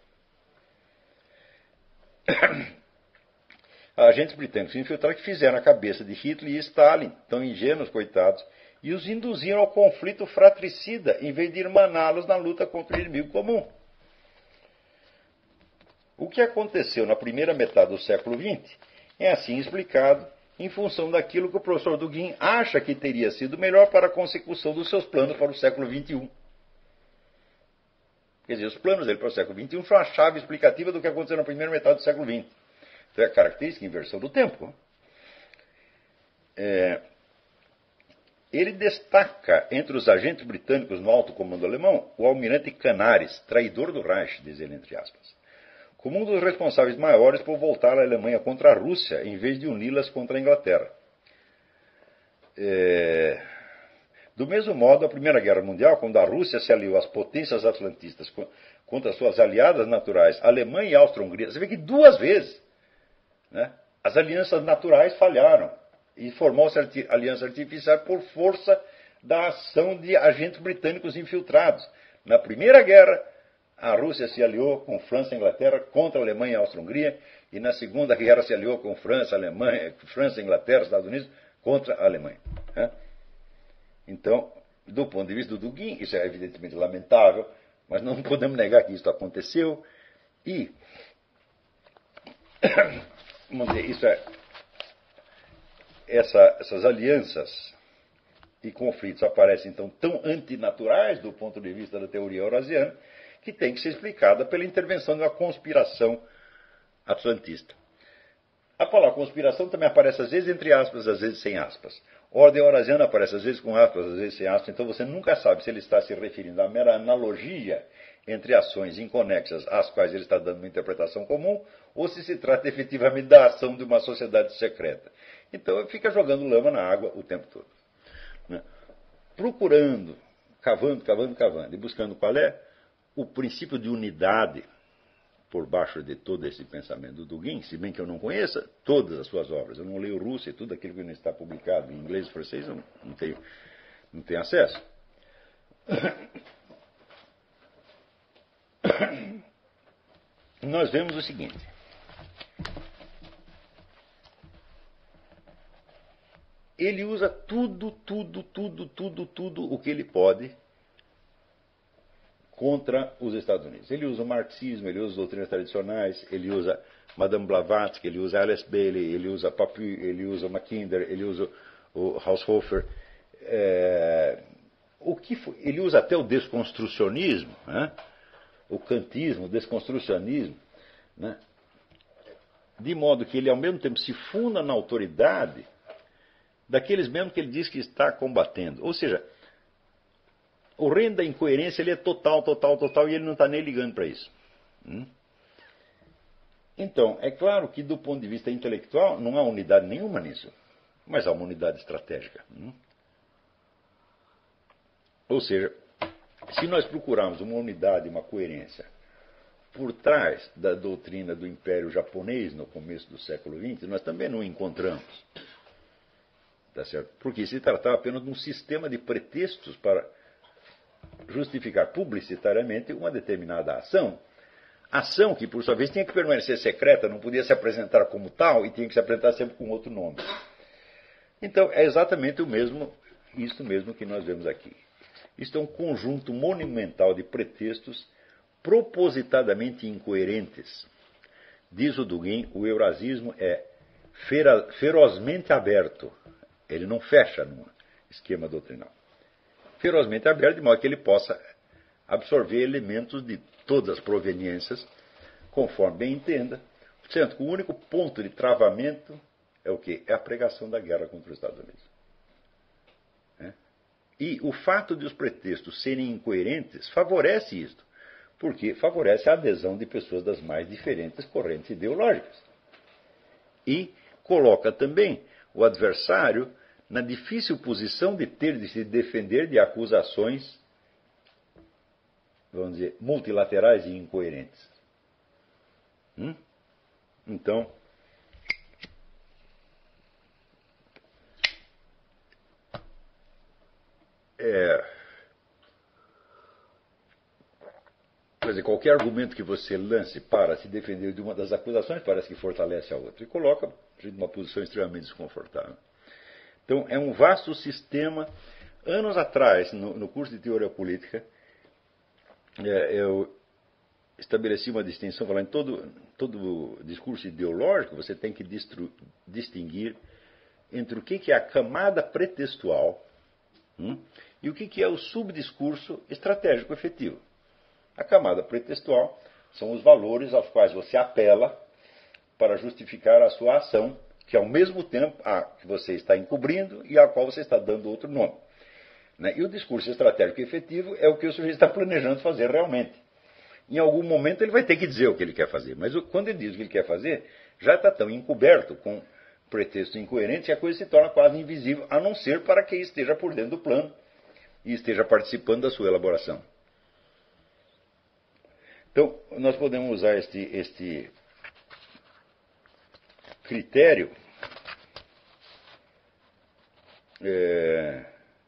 A: Agentes britânicos infiltrados que fizeram a cabeça de Hitler e Stalin, tão ingênuos, coitados, e os induziram ao conflito fratricida, em vez de irmaná-los na luta contra o inimigo comum. O que aconteceu na primeira metade do século vinte é assim explicado em função daquilo que o professor Dugin acha que teria sido melhor para a consecução dos seus planos para o século vinte e um. Quer dizer, os planos dele para o século vinte e um são a chave explicativa do que aconteceu na primeira metade do século vinte. Então é a característica inversão do tempo. É, ele destaca entre os agentes britânicos no alto comando alemão o almirante Canaris, traidor do Reich, diz ele entre aspas, como um dos responsáveis maiores por voltar a Alemanha contra a Rússia, em vez de uni-las contra a Inglaterra. É... Do mesmo modo, a Primeira Guerra Mundial, quando a Rússia se aliou às potências atlantistas contra suas aliadas naturais, Alemanha e Áustria-Hungria, você vê que duas vezes, né, as alianças naturais falharam e formou-se a aliança artificial por força da ação de agentes britânicos infiltrados. Na Primeira Guerra, a Rússia se aliou com França e Inglaterra contra a Alemanha e a Áustria-Hungria, e na Segunda Guerra se aliou com França, Alemanha, França, Inglaterra, Estados Unidos contra a Alemanha. Né? Então, do ponto de vista do Dugin, isso é evidentemente lamentável, mas não podemos negar que isso aconteceu, e, vamos dizer, isso é, essa, essas alianças e conflitos aparecem então tão antinaturais do ponto de vista da teoria eurasiana, que tem que ser explicada pela intervenção de uma conspiração atlantista. A palavra conspiração também aparece às vezes entre aspas, às vezes sem aspas. Ordem eurasiana aparece às vezes com aspas, às vezes sem aspas, então você nunca sabe se ele está se referindo à mera analogia entre ações inconexas às quais ele está dando uma interpretação comum, ou se se trata efetivamente da ação de uma sociedade secreta. Então fica jogando lama na água o tempo todo. Né? Procurando, cavando, cavando, cavando, e buscando qual é o princípio de unidade por baixo de todo esse pensamento do Dugin, se bem que eu não conheça todas as suas obras, eu não leio russo e tudo aquilo que não está publicado em inglês e francês, eu não tenho, não tenho acesso. Nós vemos o seguinte: ele usa tudo, tudo, tudo, tudo, tudo o que ele pode contra os Estados Unidos. Ele usa o marxismo, ele usa as doutrinas tradicionais, ele usa Madame Blavatsky, ele usa Alice Bailey, ele usa Papu, ele usa Mackinder, ele usa o Haushofer. É, o que foi, ele usa até o desconstrucionismo, né? O kantismo, o desconstrucionismo. Né? de modo que ele, ao mesmo tempo, se funda na autoridade daqueles mesmos que ele diz que está combatendo. Ou seja, o reino da incoerência ele é total, total, total, e ele não está nem ligando para isso. Hum? Então, é claro que, do ponto de vista intelectual, não há unidade nenhuma nisso, mas há uma unidade estratégica. Hum? Ou seja, se nós procurarmos uma unidade, uma coerência, por trás da doutrina do Império Japonês no começo do século vinte, nós também não encontramos. Tá certo? Porque se tratava apenas de um sistema de pretextos para justificar publicitariamente uma determinada ação. Ação que, por sua vez, tinha que permanecer secreta, não podia se apresentar como tal e tinha que se apresentar sempre com outro nome. Então, é exatamente o mesmo, isso mesmo que nós vemos aqui. Isto é um conjunto monumental de pretextos propositadamente incoerentes. Diz o Dugin, o eurasismo é fera, ferozmente aberto. Ele não fecha num esquema doutrinal. Ferozmente aberto, de modo que ele possa absorver elementos de todas as proveniências, conforme bem entenda, sendo que o único ponto de travamento é o quê? É a pregação da guerra contra os Estados Unidos. É? E o fato de os pretextos serem incoerentes favorece isto, porque favorece a adesão de pessoas das mais diferentes correntes ideológicas. E coloca também o adversário na difícil posição de ter de se defender de acusações, vamos dizer, multilaterais e incoerentes. Hum? Então, é, quer dizer, qualquer argumento que você lance para se defender de uma das acusações parece que fortalece a outra e coloca a gente numa posição extremamente desconfortável. Então, é um vasto sistema. Anos atrás, no, no curso de Teoria Política, é, eu estabeleci uma distinção, falando em todo, todo discurso ideológico, você tem que distru, distinguir entre o que, que é a camada pretextual hum, e o que, que é o subdiscurso estratégico efetivo. A camada pretextual são os valores aos quais você apela para justificar a sua ação, que ao mesmo tempo a que você está encobrindo e a qual você está dando outro nome. Né? E o discurso estratégico efetivo é o que o sujeito está planejando fazer realmente. Em algum momento ele vai ter que dizer o que ele quer fazer, mas quando ele diz o que ele quer fazer, já está tão encoberto com pretexto incoerente que a coisa se torna quase invisível, a não ser para quem esteja por dentro do plano e esteja participando da sua elaboração. Então, nós podemos usar este, este critério é,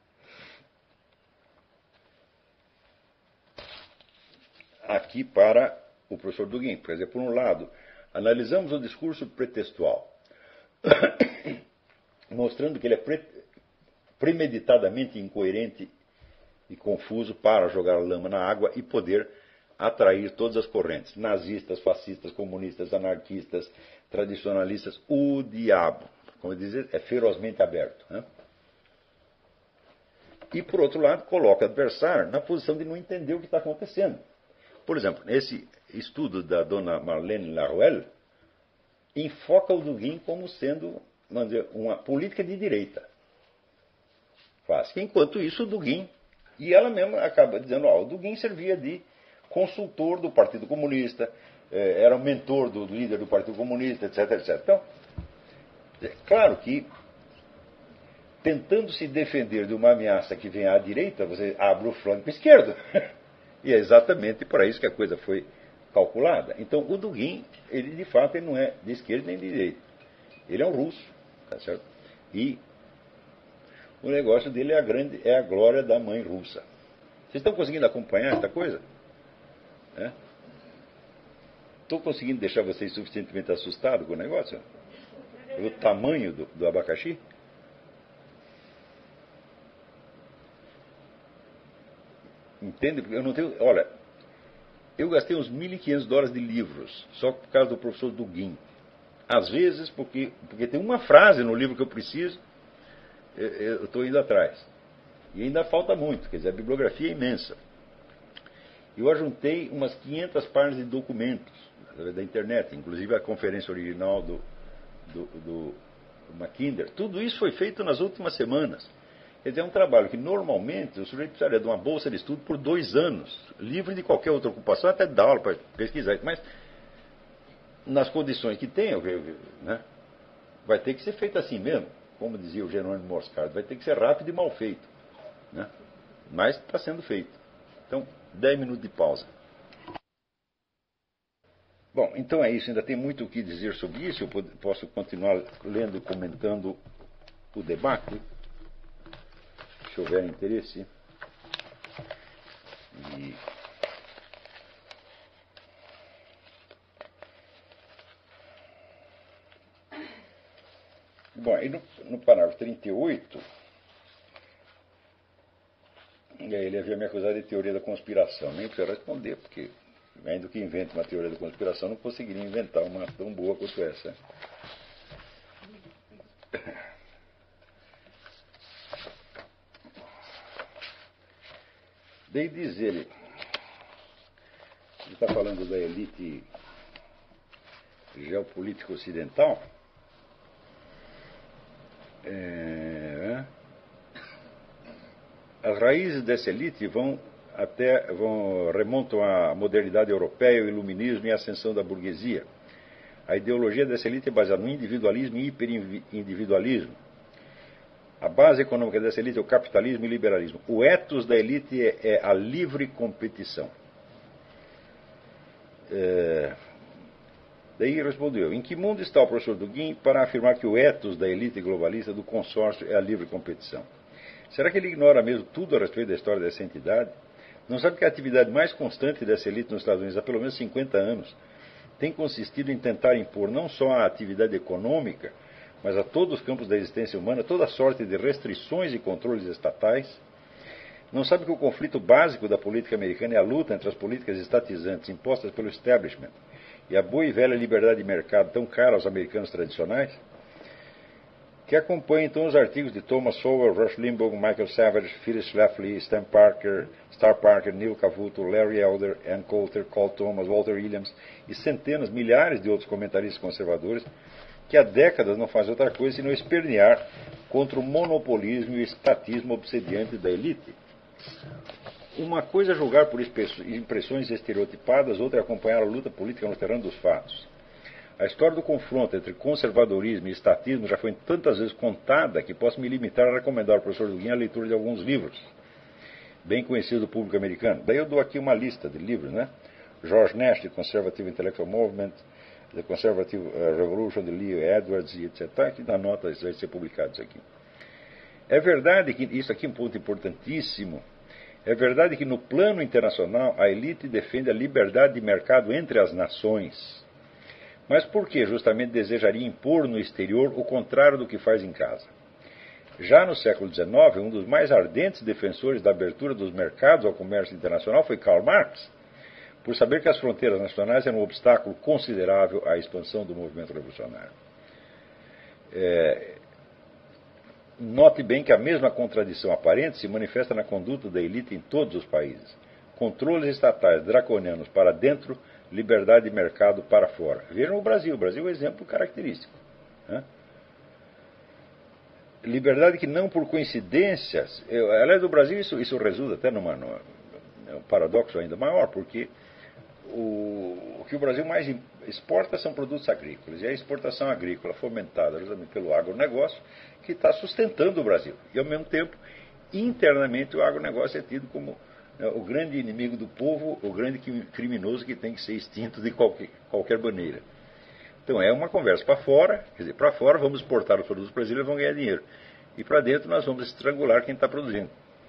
A: aqui para o professor Dugin. Quer dizer, por um lado, analisamos o discurso pretextual, mostrando que ele é pre premeditadamente incoerente e confuso para jogar lama na água e poder atrair todas as correntes, nazistas, fascistas, comunistas, anarquistas, tradicionalistas, o diabo, como dizer, é ferozmente aberto. Né? E, por outro lado, coloca o adversário na posição de não entender o que está acontecendo. Por exemplo, esse estudo da dona Marlene Laruelle enfoca o Dugin como sendo, vamos dizer, uma política de direita. Faz. Enquanto isso, o Dugin, e ela mesma acaba dizendo, ó, o Dugin servia de consultor do Partido Comunista, eh, era mentor do líder do Partido Comunista, etc, etcétera. Então, é claro que, tentando se defender de uma ameaça que vem à direita, você abre o flanco esquerdo. E é exatamente para isso que a coisa foi calculada. Então, o Dugin, ele de fato ele não é de esquerda nem de direita. Ele é um russo, tá certo? E o negócio dele é a, grande, é a glória da mãe russa. Vocês estão conseguindo acompanhar esta coisa? Estou é? conseguindo deixar vocês suficientemente assustados com o negócio? O tamanho do, do abacaxi? Entende? Porque eu não tenho. Olha, eu gastei uns mil e quinhentos dólares de livros só por causa do professor Dugin. Às vezes, porque, porque tem uma frase no livro que eu preciso, eu estou indo atrás. E ainda falta muito, quer dizer, a bibliografia é imensa. Eu ajuntei umas quinhentas páginas de documentos através da internet, inclusive a conferência original do, do, do, do Mackinder. Tudo isso foi feito nas últimas semanas. Quer dizer, é um trabalho que normalmente o sujeito precisaria de uma bolsa de estudo por dois anos, livre de qualquer outra ocupação, até dar aula para pesquisar. Mas nas condições que tem, né, vai ter que ser feito assim mesmo, como dizia o Jerônimo Moscardo, vai ter que ser rápido e mal feito. Né? Mas está sendo feito. Então, dez minutos de pausa. Bom, então é isso. Ainda tem muito o que dizer sobre isso. Eu posso continuar lendo e comentando o debate, se houver interesse. E... Bom, e no, no parágrafo trinta e oito, ele havia me acusado de teoria da conspiração. Nem precisa responder, porque ainda que invente uma teoria da conspiração, não conseguiria inventar uma tão boa quanto essa. Daí diz ele, ele está falando da elite geopolítica ocidental, é, as raízes dessa elite vão até vão, remontam à modernidade europeia, o iluminismo e a ascensão da burguesia. A ideologia dessa elite é baseada no individualismo e hiperindividualismo. A base econômica dessa elite é o capitalismo e o liberalismo. O ethos da elite é, é a livre competição. É... Daí respondeu, em que mundo está o professor Dugin para afirmar que o ethos da elite globalista do consórcio é a livre competição? Será que ele ignora mesmo tudo a respeito da história dessa entidade? Não sabe que a atividade mais constante dessa elite nos Estados Unidos há pelo menos cinquenta anos tem consistido em tentar impor não só a atividade econômica, mas a todos os campos da existência humana, toda sorte de restrições e controles estatais? Não sabe que o conflito básico da política americana é a luta entre as políticas estatizantes impostas pelo establishment e a boa e velha liberdade de mercado tão cara aos americanos tradicionais? Que acompanhe então os artigos de Thomas Sowell, Rush Limbaugh, Michael Savage, Phyllis Schlafly, Stan Parker, Star Parker, Neil Cavuto, Larry Elder, Ann Coulter, Carl Thomas, Walter Williams e centenas, milhares de outros comentaristas conservadores que há décadas não fazem outra coisa senão espernear contra o monopolismo e o estatismo obsediante da elite. Uma coisa é julgar por impressões estereotipadas, outra é acompanhar a luta política no terreno dos fatos. A história do confronto entre conservadorismo e estatismo já foi tantas vezes contada que posso me limitar a recomendar ao professor Dugin a leitura de alguns livros, bem conhecidos do público americano. Daí eu dou aqui uma lista de livros, né? George Nash, The Conservative Intellectual Movement, The Conservative Revolution, de Leo Edwards, e etcétera, que dá nota, isso vai ser publicado isso aqui. É verdade que, isso aqui é um ponto importantíssimo, é verdade que no plano internacional a elite defende a liberdade de mercado entre as nações. Mas por que justamente desejaria impor no exterior o contrário do que faz em casa? Já no século dezenove, um dos mais ardentes defensores da abertura dos mercados ao comércio internacional foi Karl Marx, por saber que as fronteiras nacionais eram um obstáculo considerável à expansão do movimento revolucionário. É, note bem que a mesma contradição aparente se manifesta na conduta da elite em todos os países. Controles estatais draconianos para dentro, liberdade de mercado para fora. Vejam o Brasil. O Brasil é um exemplo característico. Né? Liberdade que não por coincidências... Eu, aliás, no Brasil isso, isso resulta até numa, numa, num paradoxo ainda maior, porque o, o que o Brasil mais exporta são produtos agrícolas. E a exportação agrícola fomentada justamente pelo agronegócio que está sustentando o Brasil. E, ao mesmo tempo, internamente o agronegócio é tido como o grande inimigo do povo, o grande criminoso que tem que ser extinto de qualquer, qualquer maneira. Então é uma conversa para fora, quer dizer, para fora vamos exportar os produtos brasileiros e vamos ganhar dinheiro. E para dentro nós vamos estrangular quem está produzindo.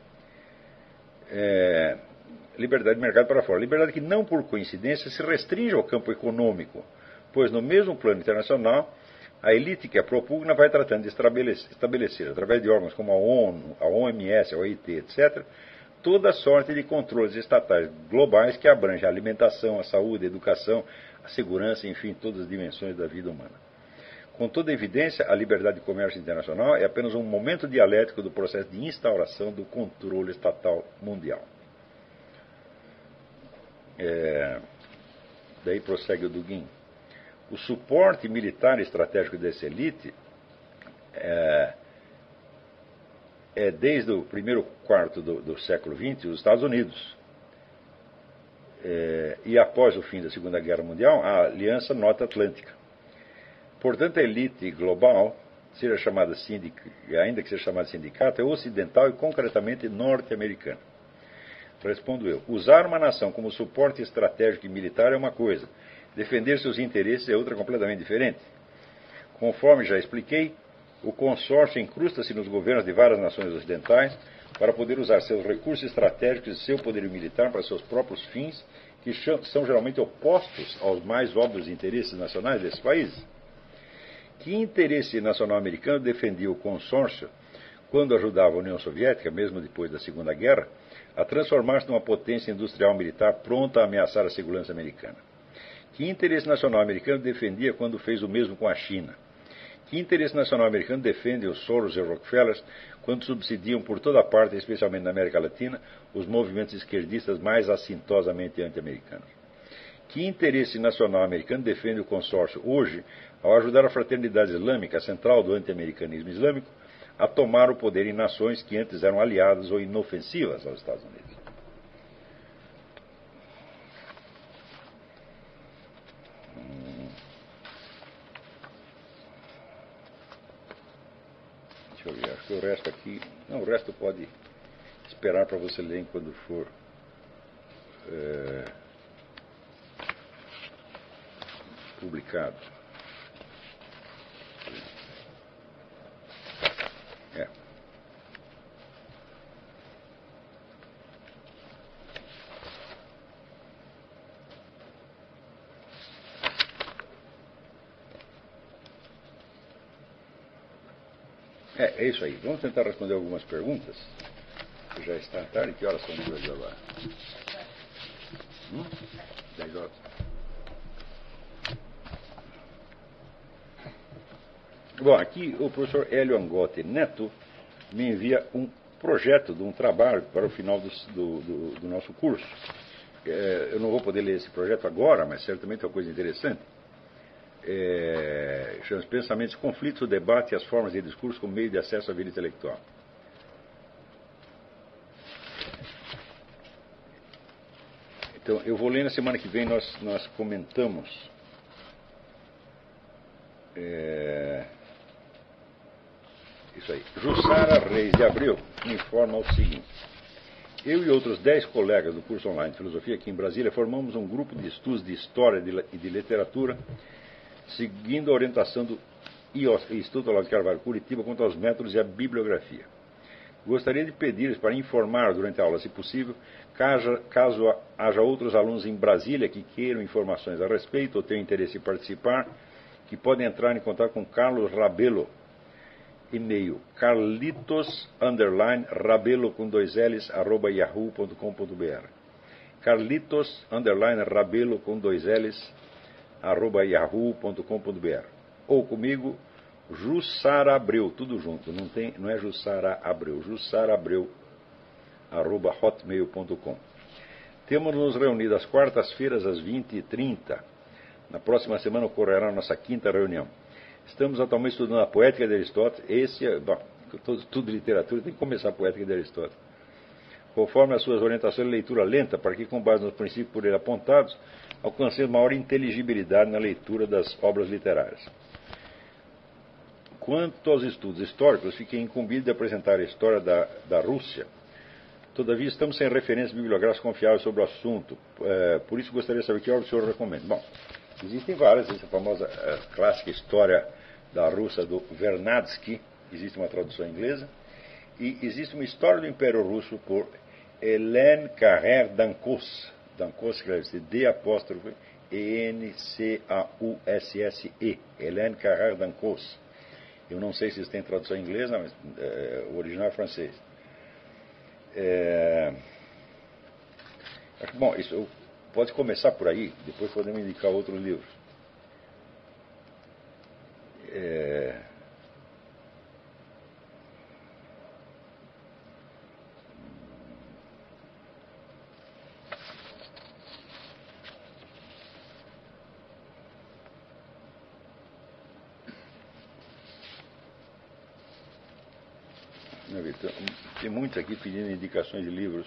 A: É, liberdade de mercado para fora. Liberdade que não por coincidência se restringe ao campo econômico, pois no mesmo plano internacional a elite que a propugna vai tratando de estabelecer, estabelecer através de órgãos como a ONU, a O M S, a O I T, etcétera, toda sorte de controles estatais globais que abrangem a alimentação, a saúde, a educação, a segurança, enfim, todas as dimensões da vida humana. Com toda evidência, a liberdade de comércio internacional é apenas um momento dialético do processo de instauração do controle estatal mundial. É... daí prossegue o Dugin, o suporte militar estratégico dessa elite é, é desde o primeiro quarto do, do século vinte, os Estados Unidos. É, e após o fim da Segunda Guerra Mundial, a Aliança Norte-Atlântica. Portanto, a elite global, seja chamada sindic... ainda que seja chamada sindicato, é ocidental e concretamente norte-americana. Respondo eu. Usar uma nação como suporte estratégico e militar é uma coisa. Defender seus interesses é outra completamente diferente. Conforme já expliquei, o consórcio incrusta-se nos governos de várias nações ocidentais para poder usar seus recursos estratégicos e seu poderio militar para seus próprios fins, que são geralmente opostos aos mais óbvios interesses nacionais desses países. Que interesse nacional americano defendia o consórcio quando ajudava a União Soviética, mesmo depois da Segunda Guerra, a transformar-se numa potência industrial militar pronta a ameaçar a segurança americana? Que interesse nacional americano defendia quando fez o mesmo com a China? Que interesse nacional americano defende os Soros e os Rockefellers quando subsidiam por toda parte, especialmente na América Latina, os movimentos esquerdistas mais assintosamente anti-americanos? Que interesse nacional americano defende o consórcio hoje ao ajudar a fraternidade islâmica, a central do anti-americanismo islâmico, a tomar o poder em nações que antes eram aliadas ou inofensivas aos Estados Unidos? Hum. Deixa eu ver, acho que o resto aqui... Não, o resto pode esperar para você ler quando for... É, publicado. É. É, é isso aí. Vamos tentar responder algumas perguntas. Já está tarde. Que horas são de hoje agora? Hum? dez horas. Bom, aqui o professor Hélio Angotti Neto me envia um projeto de um trabalho para o final do, do, do nosso curso. É, eu não vou poder ler esse projeto agora, mas certamente é uma coisa interessante. É, chama-se Pensamentos, Conflitos, o Debate e as Formas de Discurso como Meio de Acesso à Vida Intelectual. Então, eu vou ler na semana que vem, nós, nós comentamos... É, isso aí. Jussara Reis de Abreu me informa o seguinte. Eu e outros dez colegas do curso online de filosofia aqui em Brasília formamos um grupo de estudos de história e de literatura seguindo a orientação do Instituto Olavo de Carvalho Curitiba quanto aos métodos e a bibliografia. Gostaria de pedir-lhes para informar durante a aula, se possível, caso, caso haja outros alunos em Brasília que queiram informações a respeito ou tenham interesse em participar, que podem entrar em contato com Carlos Rabelo, e-mail carlitos, underline, rabelo com dois L's, arroba yahoo ponto com ponto br. Carlitos, underline, rabelo com dois L's, arroba yahoo ponto com ponto br. Ou comigo, Jussara Abreu, tudo junto, não, tem, não é Jussara Abreu, Jussara Abreu, arroba hotmail ponto com. Temos nos reunido às quartas-feiras às vinte e trinta. Na próxima semana ocorrerá a nossa quinta reunião. Estamos atualmente estudando a Poética de Aristóteles. Esse é, bom, todo, tudo literatura tem que começar a Poética de Aristóteles. Conforme as suas orientações de leitura lenta, para que, com base nos princípios por ele apontados, alcancemos maior inteligibilidade na leitura das obras literárias. Quanto aos estudos históricos, fiquei incumbido de apresentar a história da, da Rússia. Todavia, estamos sem referências bibliográficas confiáveis sobre o assunto. É, por isso, gostaria de saber que obra o senhor recomenda. Bom, existem várias. Existe a famosa a clássica história da Rússia do Vernadsky. Existe uma tradução inglesa. E existe uma história do Império Russo por Hélène Carrère d'Ancos. D'Ancos escreve-se D apóstrofe E N C A U S S E. Hélène Carrère d'Ancos. Eu não sei se isso tem tradução inglesa, mas é, o original é francês. É... Bom, isso pode começar por aí, depois podemos indicar outros livros. É... Tem muitos aqui pedindo indicações de livros.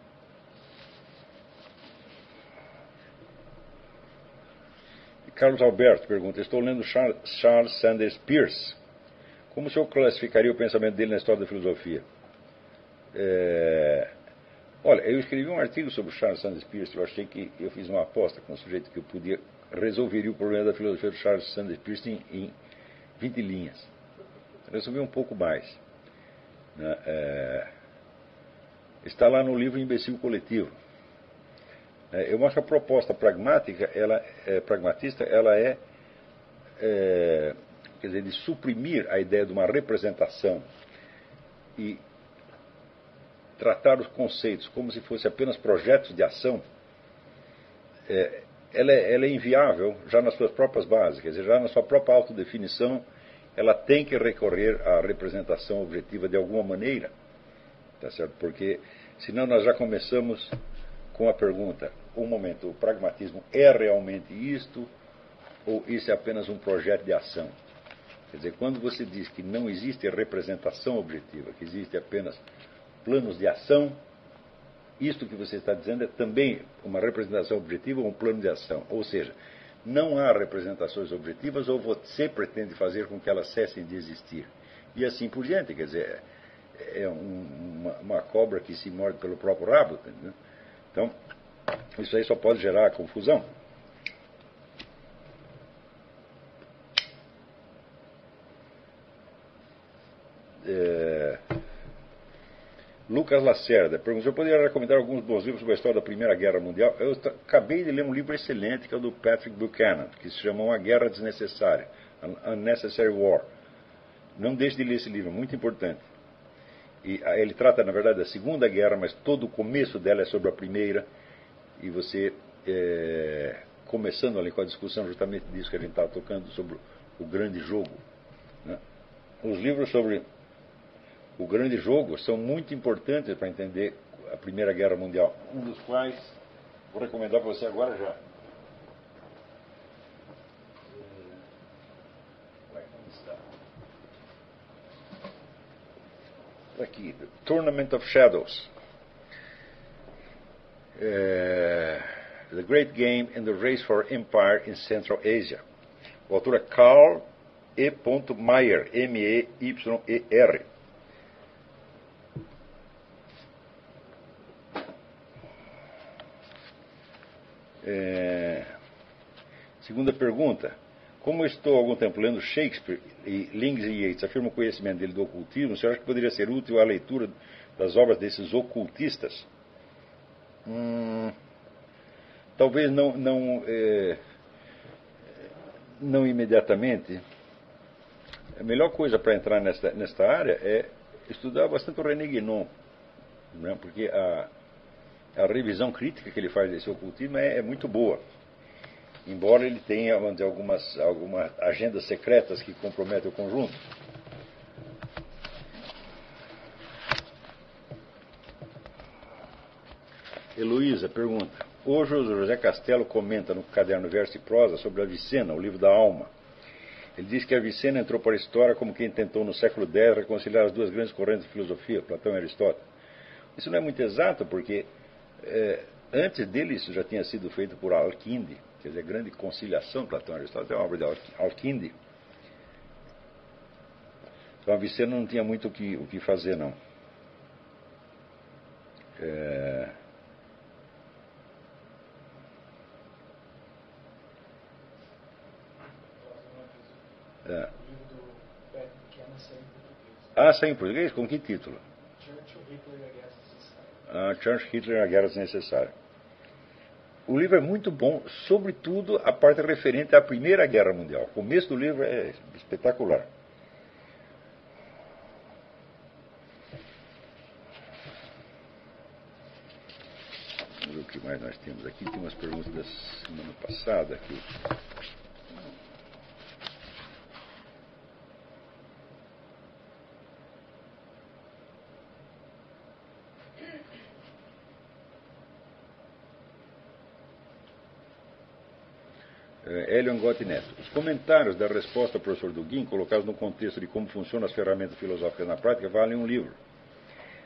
A: Carlos Alberto pergunta: estou lendo Charles Sanders Peirce. Como o senhor classificaria o pensamento dele na história da filosofia? É... Olha, eu escrevi um artigo sobre o Charles Sanders Peirce. Eu achei que eu fiz uma aposta com um sujeito que eu podia resolveria o problema da filosofia do Charles Sanders Peirce em, em vinte linhas. Resolvi um pouco mais. Né? É... Está lá no livro Imbecil Coletivo. É, eu acho que a proposta pragmática, ela é, pragmatista, ela é, é, quer dizer, de suprimir a ideia de uma representação e tratar os conceitos como se fossem apenas projetos de ação. É, ela, é, ela é inviável já nas suas próprias bases, quer dizer, já na sua própria autodefinição, ela tem que recorrer à representação objetiva de alguma maneira, tá certo? Porque senão nós já começamos com a pergunta: um momento, o pragmatismo é realmente isto ou isso é apenas um projeto de ação? Quer dizer, quando você diz que não existe representação objetiva, que existe apenas planos de ação, isto que você está dizendo é também uma representação objetiva ou um plano de ação. Ou seja, não há representações objetivas ou você pretende fazer com que elas cessem de existir. E assim por diante, quer dizer, é um, uma, uma cobra que se morde pelo próprio rabo. Entendeu? Então, isso aí só pode gerar confusão. É... Lucas Lacerda perguntou: eu poderia recomendar alguns bons livros sobre a história da Primeira Guerra Mundial? Eu acabei de ler um livro excelente, que é o do Patrick Buchanan, que se chama Uma Guerra Desnecessária, An Unnecessary War. Não deixe de ler esse livro, é muito importante. E ele trata, na verdade, da Segunda Guerra, mas todo o começo dela é sobre a Primeira. E você, é, começando ali com a discussão justamente disso que a gente estava tocando, sobre o grande jogo. Né? Os livros sobre o grande jogo são muito importantes para entender a Primeira Guerra Mundial. Um dos quais vou recomendar para você agora já. Está aqui, Tournament of Shadows. Uh, The Great Game and the Race for Empire in Central Asia. O autor é Carl E. Meyer, M E Y E R. É... Segunda pergunta: como estou há algum tempo lendo Shakespeare e Lings e Yeats afirma o conhecimento dele do ocultismo, você acha que poderia ser útil a leitura das obras desses ocultistas? Hum, talvez não, não, é, não imediatamente. A melhor coisa para entrar nesta, nesta área é estudar bastante o René Guénon, né? Porque a, a revisão crítica que ele faz desse ocultismo é, é muito boa. Embora ele tenha, vamos dizer, algumas, algumas agendas secretas que comprometem o conjunto. Heloísa pergunta: hoje o José Castelo comenta no caderno Verso e Prosa sobre a Avicena, o livro da alma. Ele diz que a Avicena entrou para a história como quem tentou no século dez reconciliar as duas grandes correntes de filosofia, Platão e Aristóteles. Isso não é muito exato, porque é, antes dele isso já tinha sido feito por Alquinde, quer dizer, a grande conciliação Platão e Aristóteles é uma obra de Alquinde. Então a Avicena não tinha muito o que, o que fazer, não. É... É. Ah, saiu em português? Com que título?
B: Churchill, Hitler e a Guerra Desnecessária.
A: Ah, Churchill, Hitler e a Guerra Desnecessária. O livro é muito bom, sobretudo a parte referente à Primeira Guerra Mundial. O começo do livro é espetacular. Vamos ver o que mais nós temos aqui. Tem umas perguntas da semana passada aqui. Hélio Angotti Neto. Os comentários da resposta ao professor Dugin, colocados no contexto de como funcionam as ferramentas filosóficas na prática, valem um livro.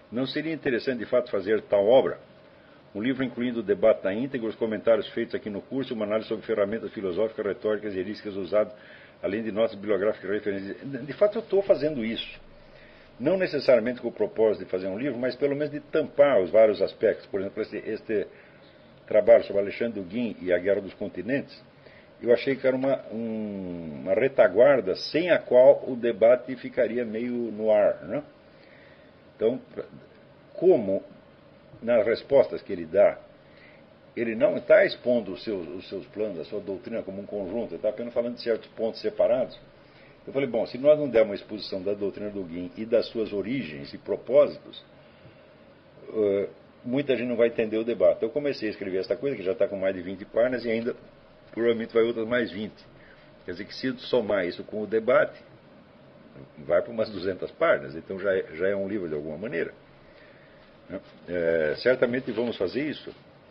A: Não seria interessante, de fato, fazer tal obra? Um livro incluindo o debate na íntegra, os comentários feitos aqui no curso, uma análise sobre ferramentas filosóficas, retóricas e erísticas usadas, além de notas bibliográficas e referências. De fato, eu estou fazendo isso. Não necessariamente com o propósito de fazer um livro, mas pelo menos de tampar os vários aspectos. Por exemplo, este, este trabalho sobre Alexandre Dugin e a Guerra dos Continentes, eu achei que era uma, um, uma retaguarda sem a qual o debate ficaria meio no ar, né? Então, como nas respostas que ele dá, ele não está expondo os seus, os seus planos, a sua doutrina como um conjunto, ele está apenas falando de certos pontos separados. Eu falei, bom, se nós não dermos uma exposição da doutrina do Dugin e das suas origens e propósitos, uh, muita gente não vai entender o debate. Eu comecei a escrever essa coisa, que já está com mais de vinte páginas, e ainda provavelmente vai outras mais vinte. Quer dizer que se somar isso com o debate, vai para umas duzentas páginas, então já é, já é um livro de alguma maneira. É, certamente vamos fazer isso.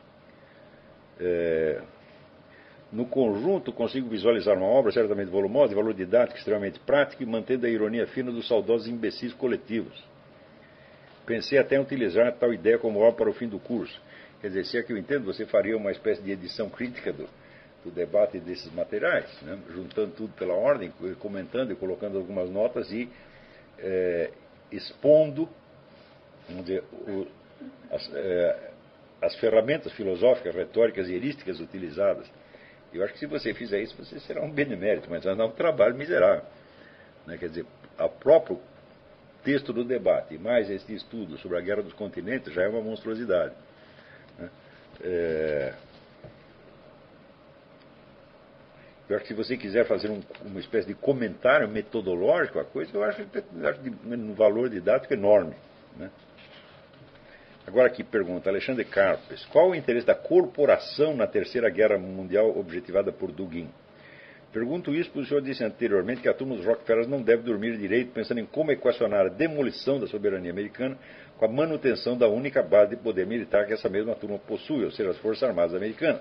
A: É, no conjunto consigo visualizar uma obra certamente volumosa, de valor didático extremamente prático e mantendo a ironia fina dos saudosos imbecis coletivos. Pensei até em utilizar tal ideia como obra para o fim do curso. Quer dizer, se é que eu entendo, você faria uma espécie de edição crítica do, do debate desses materiais, né? Juntando tudo pela ordem, comentando e colocando algumas notas e é, expondo, vamos dizer, o, as, é, as ferramentas filosóficas, retóricas e erísticas utilizadas. Eu acho que se você fizer isso, você será um benemérito, mas vai dar um trabalho miserável, né? Quer dizer, o próprio texto do debate, mais esse estudo sobre a Guerra dos Continentes, já é uma monstruosidade, né? É... Eu acho que se você quiser fazer um, uma espécie de comentário metodológico à coisa, eu acho, eu acho de um valor didático enorme, né? Agora aqui pergunta, Alexandre Carpes, qual o interesse da corporação na Terceira Guerra Mundial objetivada por Dugin? Pergunto isso porque o senhor disse anteriormente que a turma dos Rockefellers não deve dormir direito pensando em como equacionar a demolição da soberania americana com a manutenção da única base de poder militar que essa mesma turma possui, ou seja, as Forças Armadas Americanas.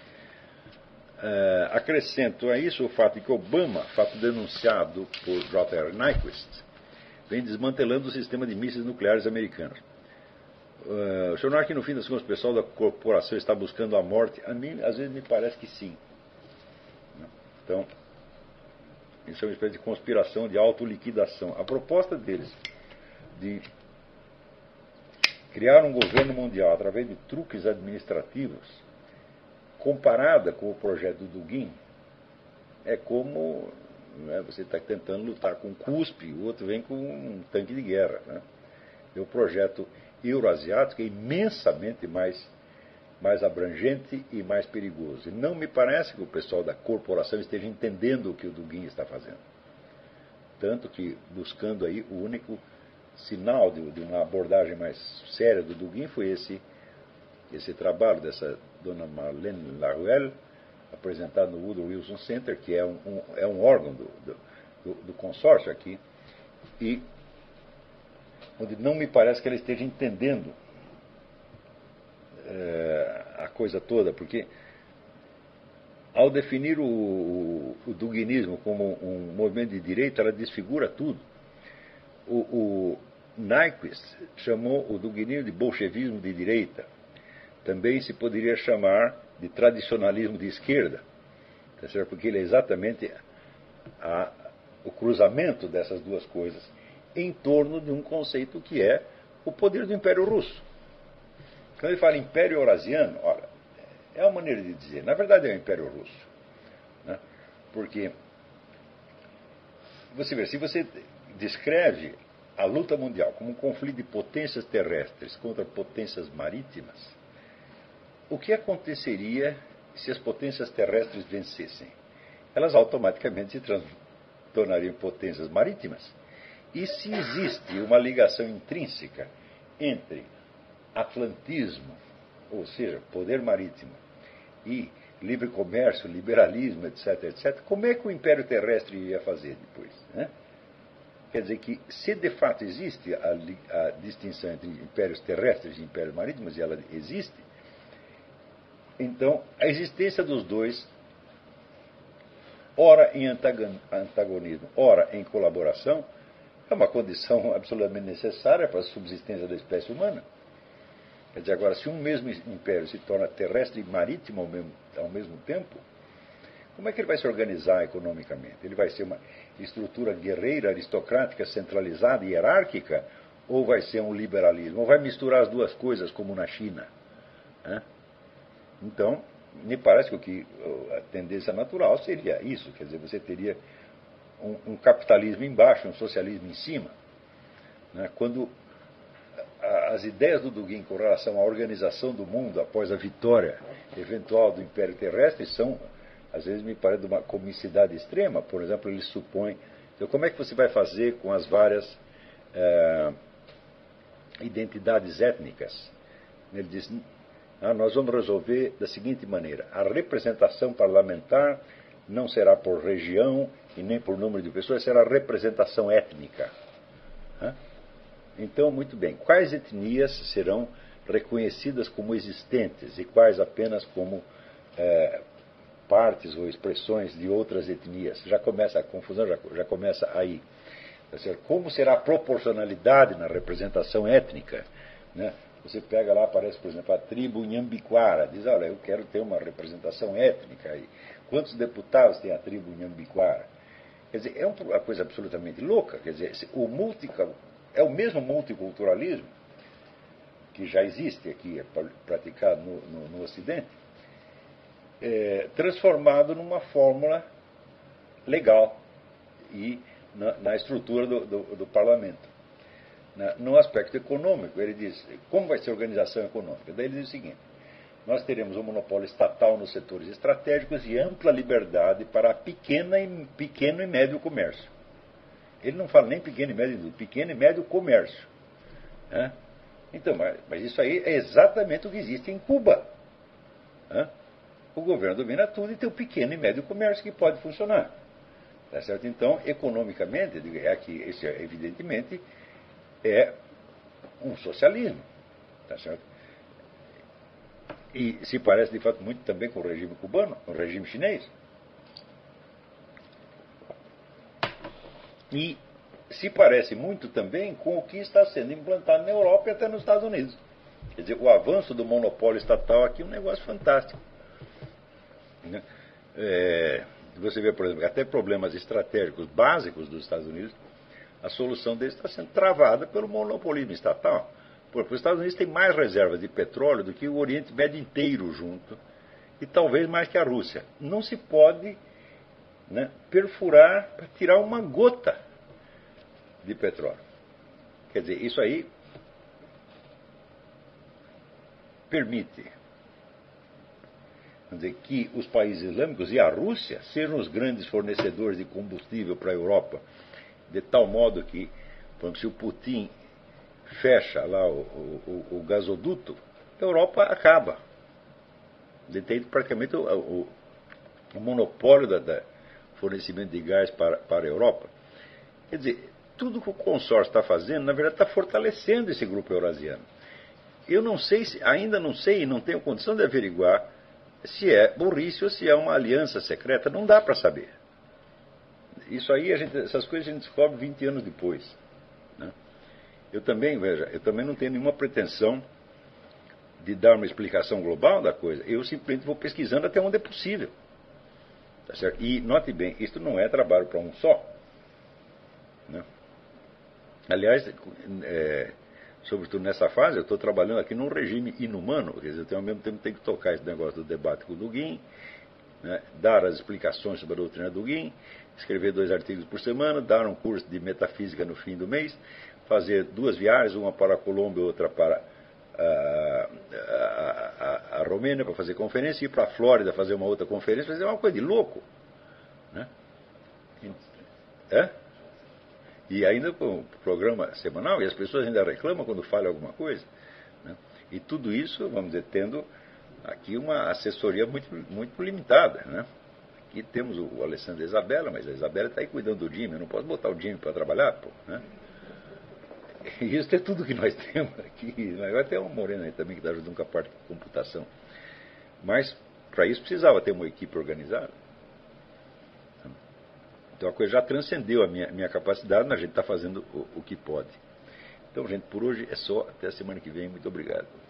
A: Uh, acrescento a isso o fato de que Obama, fato denunciado por J R Nyquist, vem desmantelando o sistema de mísseis nucleares americanos. Uh, o senhor não acha que no fim das contas o pessoal da corporação está buscando a morte? A mim, às vezes, me parece que sim. Então, isso é uma espécie de conspiração de autoliquidação. A proposta deles de criar um governo mundial através de truques administrativos, comparada com o projeto do Dugin, é como, né, você está tentando lutar com um cuspe, o outro vem com um tanque de guerra, né? E o projeto euroasiático é imensamente mais, mais abrangente e mais perigoso. E não me parece que o pessoal da corporação esteja entendendo o que o Dugin está fazendo. Tanto que, buscando aí, o único sinal de, de uma abordagem mais séria do Dugin foi esse, esse trabalho dessa dona Marlene Laruelle, apresentado no Woodrow Wilson Center, que é um, um, é um órgão do, do, do consórcio aqui, e onde não me parece que ela esteja entendendo é, a coisa toda, porque ao definir o, o, o duguinismo como um movimento de direita, ela desfigura tudo. O, o Nyquist chamou o duguinismo de bolchevismo de direita. Também se poderia chamar de tradicionalismo de esquerda, tá certo? Porque ele é exatamente a, o cruzamento dessas duas coisas em torno de um conceito que é o poder do Império Russo. Quando ele fala Império Eurasiano, olha, é uma maneira de dizer, na verdade é o Império Russo, né? Porque você vê, se você descreve a luta mundial como um conflito de potências terrestres contra potências marítimas, o que aconteceria se as potências terrestres vencessem? Elas automaticamente se trans- tornariam potências marítimas. E se existe uma ligação intrínseca entre atlantismo, ou seja, poder marítimo, e livre comércio, liberalismo, etc, etcétera, como é que o Império Terrestre ia fazer depois, né? Quer dizer que, se de fato existe a, a distinção entre impérios terrestres e impérios marítimos, e ela existe, então a existência dos dois, ora em antagonismo, ora em colaboração, É uma condição absolutamente necessária para a subsistência da espécie humana. Quer dizer, agora, se um mesmo império se torna terrestre e marítimo ao mesmo, ao mesmo tempo, como é que ele vai se organizar economicamente? Ele vai ser uma estrutura guerreira, aristocrática, centralizada e hierárquica? Ou vai ser um liberalismo? Ou vai misturar as duas coisas, como na China? Né? Então, me parece que, o que a tendência natural seria isso. Quer dizer, você teria um, um capitalismo embaixo, um socialismo em cima. Né? Quando a, as ideias do Dugin com relação à organização do mundo após a vitória eventual do Império Terrestre são, às vezes, me parece de uma comicidade extrema. Por exemplo, ele supõe... Então, como é que você vai fazer com as várias é, identidades étnicas? Ele diz... Ah, nós vamos resolver da seguinte maneira: a representação parlamentar não será por região e nem por número de pessoas, será representação étnica. Ah? Então, muito bem, quais etnias serão reconhecidas como existentes e quais apenas como é, partes ou expressões de outras etnias? Já começa a confusão, já, já começa aí. Como será a proporcionalidade na representação étnica? Né? Você pega lá, aparece, por exemplo, a tribo Nhambiquara, diz, olha, eu quero ter uma representação étnica aí. Quantos deputados tem a tribo Nhambiquara? Quer dizer, é uma coisa absolutamente louca. Quer dizer, o multi, é o mesmo multiculturalismo que já existe aqui, é praticado no, no, no Ocidente, é, transformado numa fórmula legal e na, na estrutura do, do, do parlamento. No aspecto econômico, ele diz, como vai ser a organização econômica? Daí ele diz o seguinte: nós teremos um monopólio estatal nos setores estratégicos e ampla liberdade para pequena e, pequeno e médio comércio. Ele não fala nem pequeno e médio, pequeno e médio comércio. Né? Então, mas, mas isso aí é exatamente o que existe em Cuba. Né? O governo domina tudo e tem o pequeno e médio comércio que pode funcionar. Tá certo? Então, economicamente, é que, esse, evidentemente, é um socialismo, tá certo? E se parece de fato muito também com o regime cubano, o regime chinês. E se parece muito também com o que está sendo implantado na Europa e até nos Estados Unidos. Quer dizer, o avanço do monopólio estatal aqui é um negócio fantástico. Né? É, você vê, por exemplo, até problemas estratégicos básicos dos Estados Unidos, a solução deles está sendo travada pelo monopolismo estatal. Porque os Estados Unidos têm mais reservas de petróleo do que o Oriente Médio inteiro junto, e talvez mais que a Rússia. Não se pode, né, perfurar para tirar uma gota de petróleo. Quer dizer, isso aí permite, quer dizer, que os países islâmicos e a Rússia sejam os grandes fornecedores de combustível para a Europa. De tal modo que, por exemplo, se o Putin fecha lá o, o, o gasoduto, a Europa acaba. Detém praticamente o, o, o monopólio da, da fornecimento de gás para, para a Europa. Quer dizer, tudo que o consórcio está fazendo, na verdade, está fortalecendo esse grupo eurasiano. Eu não sei, se, ainda não sei e não tenho condição de averiguar se é burrice ou se é uma aliança secreta. Não dá para saber. Isso aí, a gente, essas coisas a gente descobre vinte anos depois. Né? Eu também, veja, eu também não tenho nenhuma pretensão de dar uma explicação global da coisa. Eu simplesmente vou pesquisando até onde é possível. Tá certo? E note bem, isto não é trabalho para um só. Né? Aliás, é, sobretudo nessa fase, eu estou trabalhando aqui num regime inumano. Quer dizer, eu, ao mesmo tempo tenho que tocar esse negócio do debate com o Dugin, né, dar as explicações sobre a doutrina do Dugin, escrever dois artigos por semana, dar um curso de metafísica no fim do mês, fazer duas viagens, uma para a Colômbia e outra para a, a, a, a Romênia para fazer conferência, ir para a Flórida fazer uma outra conferência, fazer uma coisa de louco. Né? É? E ainda com o programa semanal, e as pessoas ainda reclamam quando falha alguma coisa. Né? E tudo isso, vamos dizer, tendo aqui uma assessoria muito, muito limitada. Né? Aqui temos o Alessandro e a Isabela, mas a Isabela está aí cuidando do Jimmy, eu não posso botar o Jimmy para trabalhar, pô, né? E isso é tudo que nós temos aqui. Vai ter uma morena aí também que está ajudando com a parte de computação. Mas, para isso, precisava ter uma equipe organizada. Então a coisa já transcendeu a minha, minha capacidade, mas a gente está fazendo o, o que pode. Então, gente, por hoje é só. Até a semana que vem. Muito obrigado.